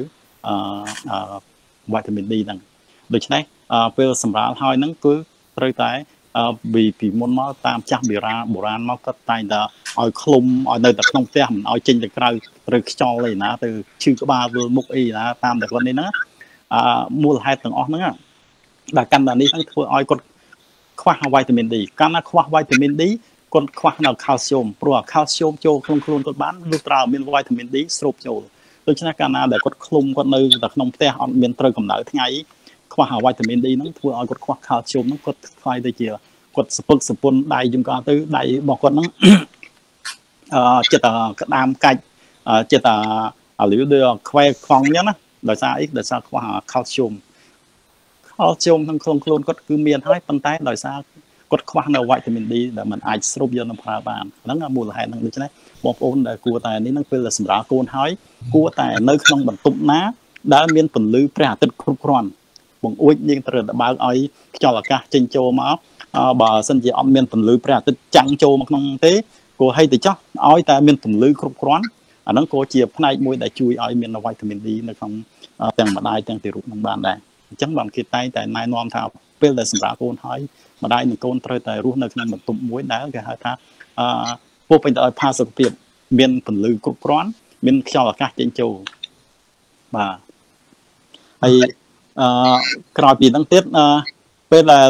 វីតាមីន D ហ្នឹងដូច្នេះពេលសម្រាលហើយហ្នឹងគឺត្រូវតែពីមុនមកតាមចាស់បុរាណមកគាត់តែងតែឲ្យឃ្លុំឲ្យនៅតែក្នុងផ្ទះមិនឲ្យចេញទៅក្រៅត្រូវខ្យល់អីណាទៅឈឺក្បាលវិលមុខអីណាតាមតែគាត់នេះណាមូលហេតុទាំងអស់ហ្នឹងដែលកាន់តែនេះហ្នឹងធ្វើឲ្យគាត់ខ្វះវីតាមីន D កាលណាខ្វះវីតាមីន D គាត់ខ្វះនៅខាល់ស្យូមព្រោះខាល់ស្យូមចូលក្នុងខ្លួនគាត់បានលុះត្រាមានវីតាមីន D ស្រូបចូលដូច្នេះកាលណាដែលគាត់ឃ្លុំគាត់នៅតែក្នុងផ្ទះអត់មានត្រូវកម្ដៅថ្ងៃខ្វះវីតាមីន D ហ្នឹងធ្វើឲ្យគាត់ខ្វះខាល់ស្យូមហ្នឹងគាត់ខ្លាយទៅជាគាត់សពឹកសពុនដៃយំកទៅដៃរបស់គាត់ហ្នឹងចិត្តក្តាមកាច់ចិត្តអាលីវដូចខ្វែខ្វងអញ្ចឹងណាដោយសារអីដោយសារខ្វះខាល់ស្យូមក្នុងខ្លួនគាត់គឺមានហើយប៉ុន្តែដោយសារគាត់ខ្វះនៅវីតាមីន D ដែលมันអាចស្រូបយកទៅប្រើបានហ្នឹងមូលហេតុហ្នឹងដូច្នេះបងប្អូនដែលគួរតែនេះហ្នឹងពេលសម្រាប់កូនហើយគួរតែនៅក្នុងបន្ទប់ណាដែលមានពន្លឺព្រះអាទិត្យគ្រប់គ្រាន់បង្អួចយើងត្រូវតែបើកឲ្យខ្យល់អាកាសចេញចូលមកបើសិនជាអត់មានពន្លឺព្រះអាទិត្យចាំងចូលមកក្នុងទេគួរឲ្យទៅចោះឲ្យតែមានពន្លឺគ្រប់គ្រាន់អាហ្នឹងក៏ជាផ្នែកមួយដែលជួយឲ្យមានវីតាមីន D នៅក្នុងទាំងម្ដាយទាំងទារកនឹងបានដែរអញ្ចឹងបងគេតែងតែណែនាំថាពេលដែលសម្រាប់កូនហើយម្ដាយនិងកូនត្រូវតែរស់នៅក្នុងបន្ទប់មួយដែលគេហៅថាពោពេញទៅដោយផាសុកភាពមានពន្លឺគ្រប់គ្រាន់មានខ្យល់អាកាសចេញចូលបាទហើយក្រោយពីហ្នឹងទៀតពេលដែល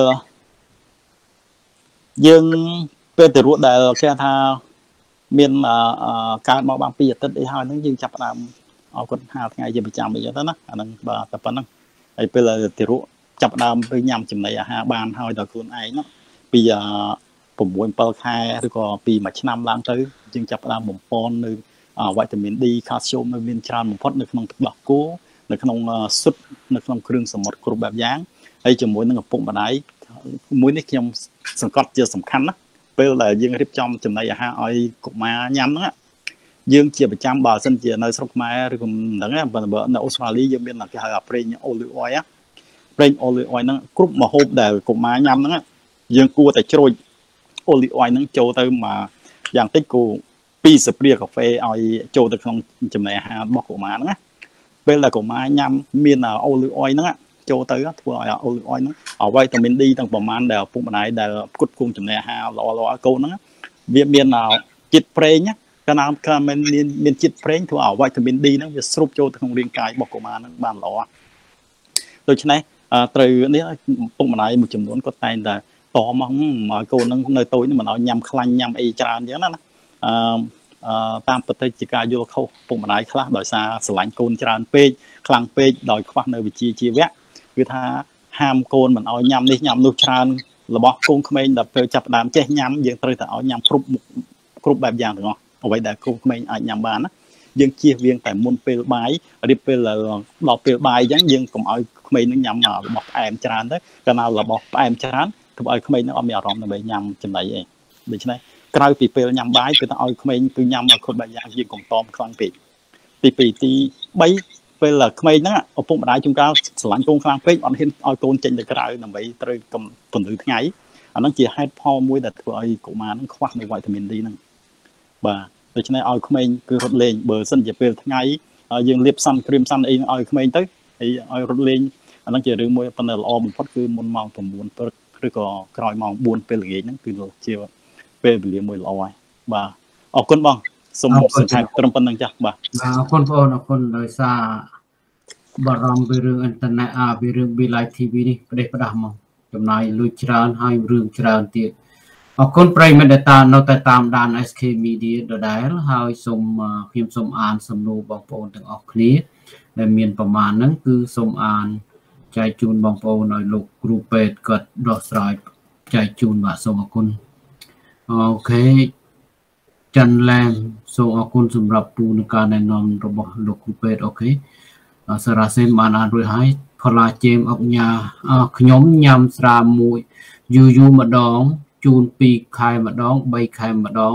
យើងពេលទារកដែលគេថាមានកើតមកបាន2អាទិត្យអីហើយហ្នឹងយើងចាប់ផ្ដើមឲ្យគាត់5ថ្ងៃជាប្រចាំអីចឹងទៅណាអាហ្នឹងបាទតែប៉ុណ្្នឹងហើយពេលទារកចាប់ផ្ដើមទៅញ៉ាំចំណីអាហារបានហើយដល់ខ្លួនឯងហ្នឹងពី6 7ខែឬក៏ពី1ឆ្នាំឡើងទៅយើងចាប់ផ្ដើមបំពន់នៅវីតាមីន D ខាល់ស្យូមនៅមានច្រើនបំផុតនៅក្នុងទឹកដោះគោនៅក្នុងស៊ុតនៅក្នុងគ្រឿងសមុទ្រគ្រប់បែបយ៉ាងហើយជាមួយនឹងឪពុកម្ដាយមួយនេះខ្ញុំសង្កត់ជាសំខាន់ណាពេលដែលយើងរៀបចំចំណីអាហារឲ្យកុមារញ៉ាំហ្នឹងយើងជាប្រចាំបើសិនជានៅស្រុកខ្មែរឬក៏មិនដឹងបើនៅអូស្ត្រាលីយើងមានគេហៅប្រេងអូលីវអុយប្រេងអូលីវអុយហ្នឹងគ្រប់ម្ហូបដែលកុមារញ៉ាំហ្នឹងយើងគួរតែជ្រោយអូលីវអុយហ្នឹងចូលទៅមកយ៉ាងតិចគូ2ស្ព្រាកាហ្វេឲ្យចូលទៅក្នុងចំណីអាហាររបស់កុមារហ្នឹងណាពេលដែលកុមារញ៉ាំមានអូលីវអុយហ្នឹងចូលទៅធ្វើឲ្យអូលអុយហ្នឹងឲ្យវីតាមីន D ទាំងប្រមាណដែលពុកម្ដាយដែលផ្គត់ផ្គង់ចំណីអាហារល្អកូនហ្នឹងវាមានជាតិប្រេងកាលណាមានជាតិប្រេងធ្វើឲ្យវីតាមីន D ហ្នឹងវាស្រូបចូលក្នុងរាងកាយរបស់កុមារហ្នឹងបានល្អដូច្នេះត្រូវនេះពុកម្ដាយមួយចំនួនគាត់តែងតែតមកឲ្យកូនហ្នឹងនៅតូចហ្នឹងមិនឲ្យញ៉ាំខ្លាញ់ញ៉ាំអីច្រើនអញ្ចឹងណាតាមប្រតិជាការយល់ខុសពុកម្ដាយខ្លះដោយសារស្រឡាញ់កូនច្រើនពេកខ្លាំងពេកដោយខ្វះនៅវិជ្ជាជីវៈគឺថាហាមកូនមិនឲ្យញ៉ាំនេះញ៉ាំនោះច្រើនរបស់កូនក្មេងដែលពេលចាប់ដើមចេះញ៉ាំយើងត្រូវតែឲ្យញ៉ាំគ្រប់បែបយ៉ាងទាំងអស់អ្វីដែលកូនក្មេងអាចញ៉ាំបានណាយើងជៀសវាងតែមុនពេលបាយរៀបពេលដល់ពេលបាយអញ្ចឹងយើងកុំឲ្យក្មេងនឹងញ៉ាំរបស់ផ្អែមច្រើនទៅកាលណារបស់ផ្អែមច្រើនធ្វើឲ្យក្មេងនឹងអត់មានអារម្មណ៍ដើម្បីញ៉ាំចំណីអីដូច្នេះក្រៅពីពេលញ៉ាំបាយគឺថាឲ្យក្មេងគឺញ៉ាំឲ្យគ្រប់បែបយ៉ាងយើងកុំតមខ្លាំងពេកទី2ទី3ពេលក្មេងហ្នឹងឪពុកម្ដាយជួនកាលស្រឡាញ់កូនខ្លាំងពេកអត់ហ៊ានឲ្យកូនចេញទៅក្រៅដើម្បីត្រូវពន្លឺថ្ងៃអាហ្នឹងជាហេតុផលមួយដែលធ្វើឲ្យកុមារហ្នឹងខ្វះនៅវីតាមីន D ហ្នឹងបាទដូច្នេះឲ្យក្មេងគឺរត់លេងបើសិនជាពេលថ្ងៃយើងលាបសាន់គ្រីមសាន់អីឲ្យក្មេងទៅហើយឲ្យរត់លេងអាហ្នឹងជារឿងមួយប៉ុន្តែល្អបំផុតគឺមុនម៉ោង9ព្រឹកឬក៏ក្រោយម៉ោង4ពេលល្ងាចហ្នឹងគឺជាពេលវេលាមួយល្អហើយបាទអរគុណបងសូមសង្ខេបត្រឹមប៉ុណ្្នឹងចាស់បាទអរគុណបងអរគុណដោយសារបារម្ភពីរឿងអ៊ីនធឺណិតពីរឿង Live TV នេះផ្ដេសផ្ដាស់មកចំណាយលុយច្រើនហើយរឿងច្រើនទៀតអរគុណប្រិយមិត្តដែលនៅតែតាមដាន SK Media ដដែលហើយសូមខ្ញុំសូមអានសំណួរបងប្អូនទាំងអស់គ្នាដែលមានប្រមាណហ្នឹងគឺសូមអានចែកជូនបងប្អូនឲ្យលោកគ្រូពេទ្យគាត់ដោះស្រាយចែកជូនបាទសូមអរគុណអូខេចាន់ឡែមសូមអរគុណសម្រាប់ពូនឹងការណែនាំរបស់លោកគ្រូពេទ្យអូខេសារ៉ាសេនបានអានរួចហើយផល្លាជេមអុកញ៉ាខ្ញុំញ៉ាំស្រាមួយយូរម្ដងជូន2ខែម្ដង3ខែម្ដង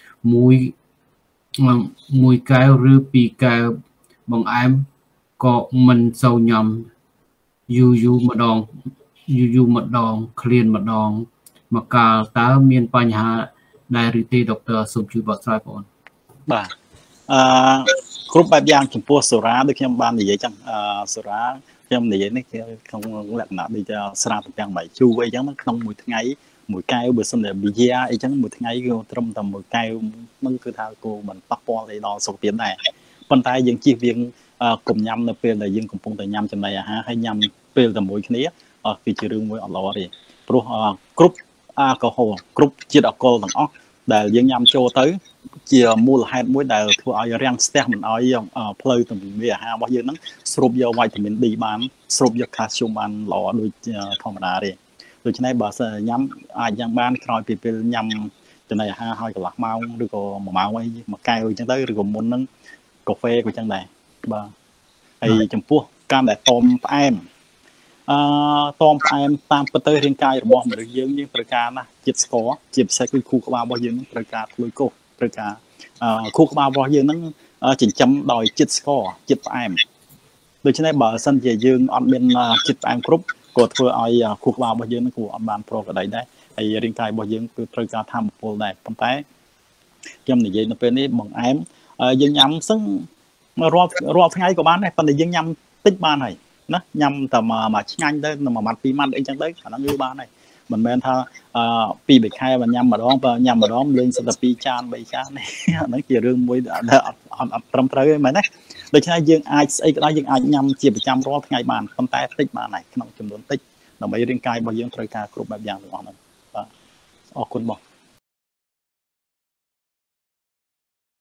1កែវឬ2កែវបង្អែមក៏មិនសូវញ៉ាំយូរម្ដងឃ្លានម្ដងមកកាលតើមានបញ្ហាដែរឬទេដុកទ័រសូមជួយបកស្រាយបងបាទគ្រប់បែបយ៉ាងចំពោះសូរ៉ាដូចខ្ញុំបាននិយាយចឹងសូរ៉ាខ្ញុំនិយាយនេះក្នុងលក្ខណៈដូចជាស្រាទាំងបាយជូរអីចឹងក្នុងមួយថ្ងៃមួយកែវបើសិនតែវិយាអីចឹងមួយថ្ងៃគឺត្រឹមតែមួយកែវហ្នឹងគឺថាគោមិនប៉ះពាល់អីដល់សុខភាពដែរប៉ុន្តែយើងជៀសវាងកុំញ៉ាំនៅពេលដែលយើងកំពុងតែញ៉ាំចំណីអាហារហើយញ៉ាំពេលតែមួយគ្នាគឺជារឿងមួយអត់ល្អទេព្រោះគ្រប់អាល់កុហុលគ្រប់ជាតិអាល់កុលទាំងអស់ដែលយើងញ៉ាំចូលទៅជាមូលហេតុមួយដែលធ្វើឲ្យរាំងស្ទះមិនឲ្យផ្លូវទំពាំអាហាររបស់យើងហ្នឹងស្រូបយកវីតាមីន D បានស្រូបយកខាល់ស្យូមបានល្អដូចធម្មតាទេដូច្នេះបើសិនញ៉ាំអាចញ៉ាំបានក្រោយពីពេលញ៉ាំចំណីអាហារហើយកន្លះម៉ោងឬក៏1ម៉ោងអីមួយកែវអញ្ចឹងទៅឬក៏មុនហ្នឹងកាហ្វេក៏អញ្ចឹងដែរបាទហើយចំពោះការដែលតមផ្អែមតមផ្អែមតាមពិតទៅរាងកាយរបស់មនុស្សយើងត្រូវការណាស់ជាតិស្ករជាពិសេសគឺខួរក្បាលរបស់យើងត្រូវការធ្លុយកោសត្រូវការខួរក្បាលរបស់យើងហ្នឹងចិញ្ចឹមដោយជាតិស្ករជាតិផ្អែមដូច្នេះបើសិនជាយើងអត់មានជាតិផ្អែមគ្រប់ក៏ធ្វើឲ្យខួរក្បាលរបស់យើងហ្នឹងគួរអត់បានប្រក្រតីដែរហើយរាងកាយរបស់យើងគឺត្រូវការថាមពលដែរប៉ុន្តែខ្ញុំនិយាយនៅពេលនេះបង្អែមយើងញ៉ាំសឹងរាល់ថ្ងៃក៏បានដែរប៉ុន្តែយើងញ៉ាំតិចបានហើយណាញ៉ាំតែមួយឆ្ងាញ់ទៅ1ម៉ាត់2ម៉ាត់អីចឹងទៅអាហ្នឹងគឺបានហើយមិនមែនថា2 3ខែមកញ៉ាំម្ដងបើញ៉ាំម្ដងលេងសិតតែ2ចាន3ចាននេះអាហ្នឹងជារឿងមួយដែលអត់ត្រឹមត្រូវទេមែនទេដូច្នេះយើងអាចស្អីក៏ដោយយើងអាចញ៉ាំជាប្រចាំរាល់ថ្ងៃបានប៉ុន្តែតិចបានហើយក្នុងចំនួនតិចដើម្បីរាងកាយរបស់យើងត្រូវការគ្រប់បែបយ៉ាងទាំងអស់ហ្នឹងបាទអរគុណបង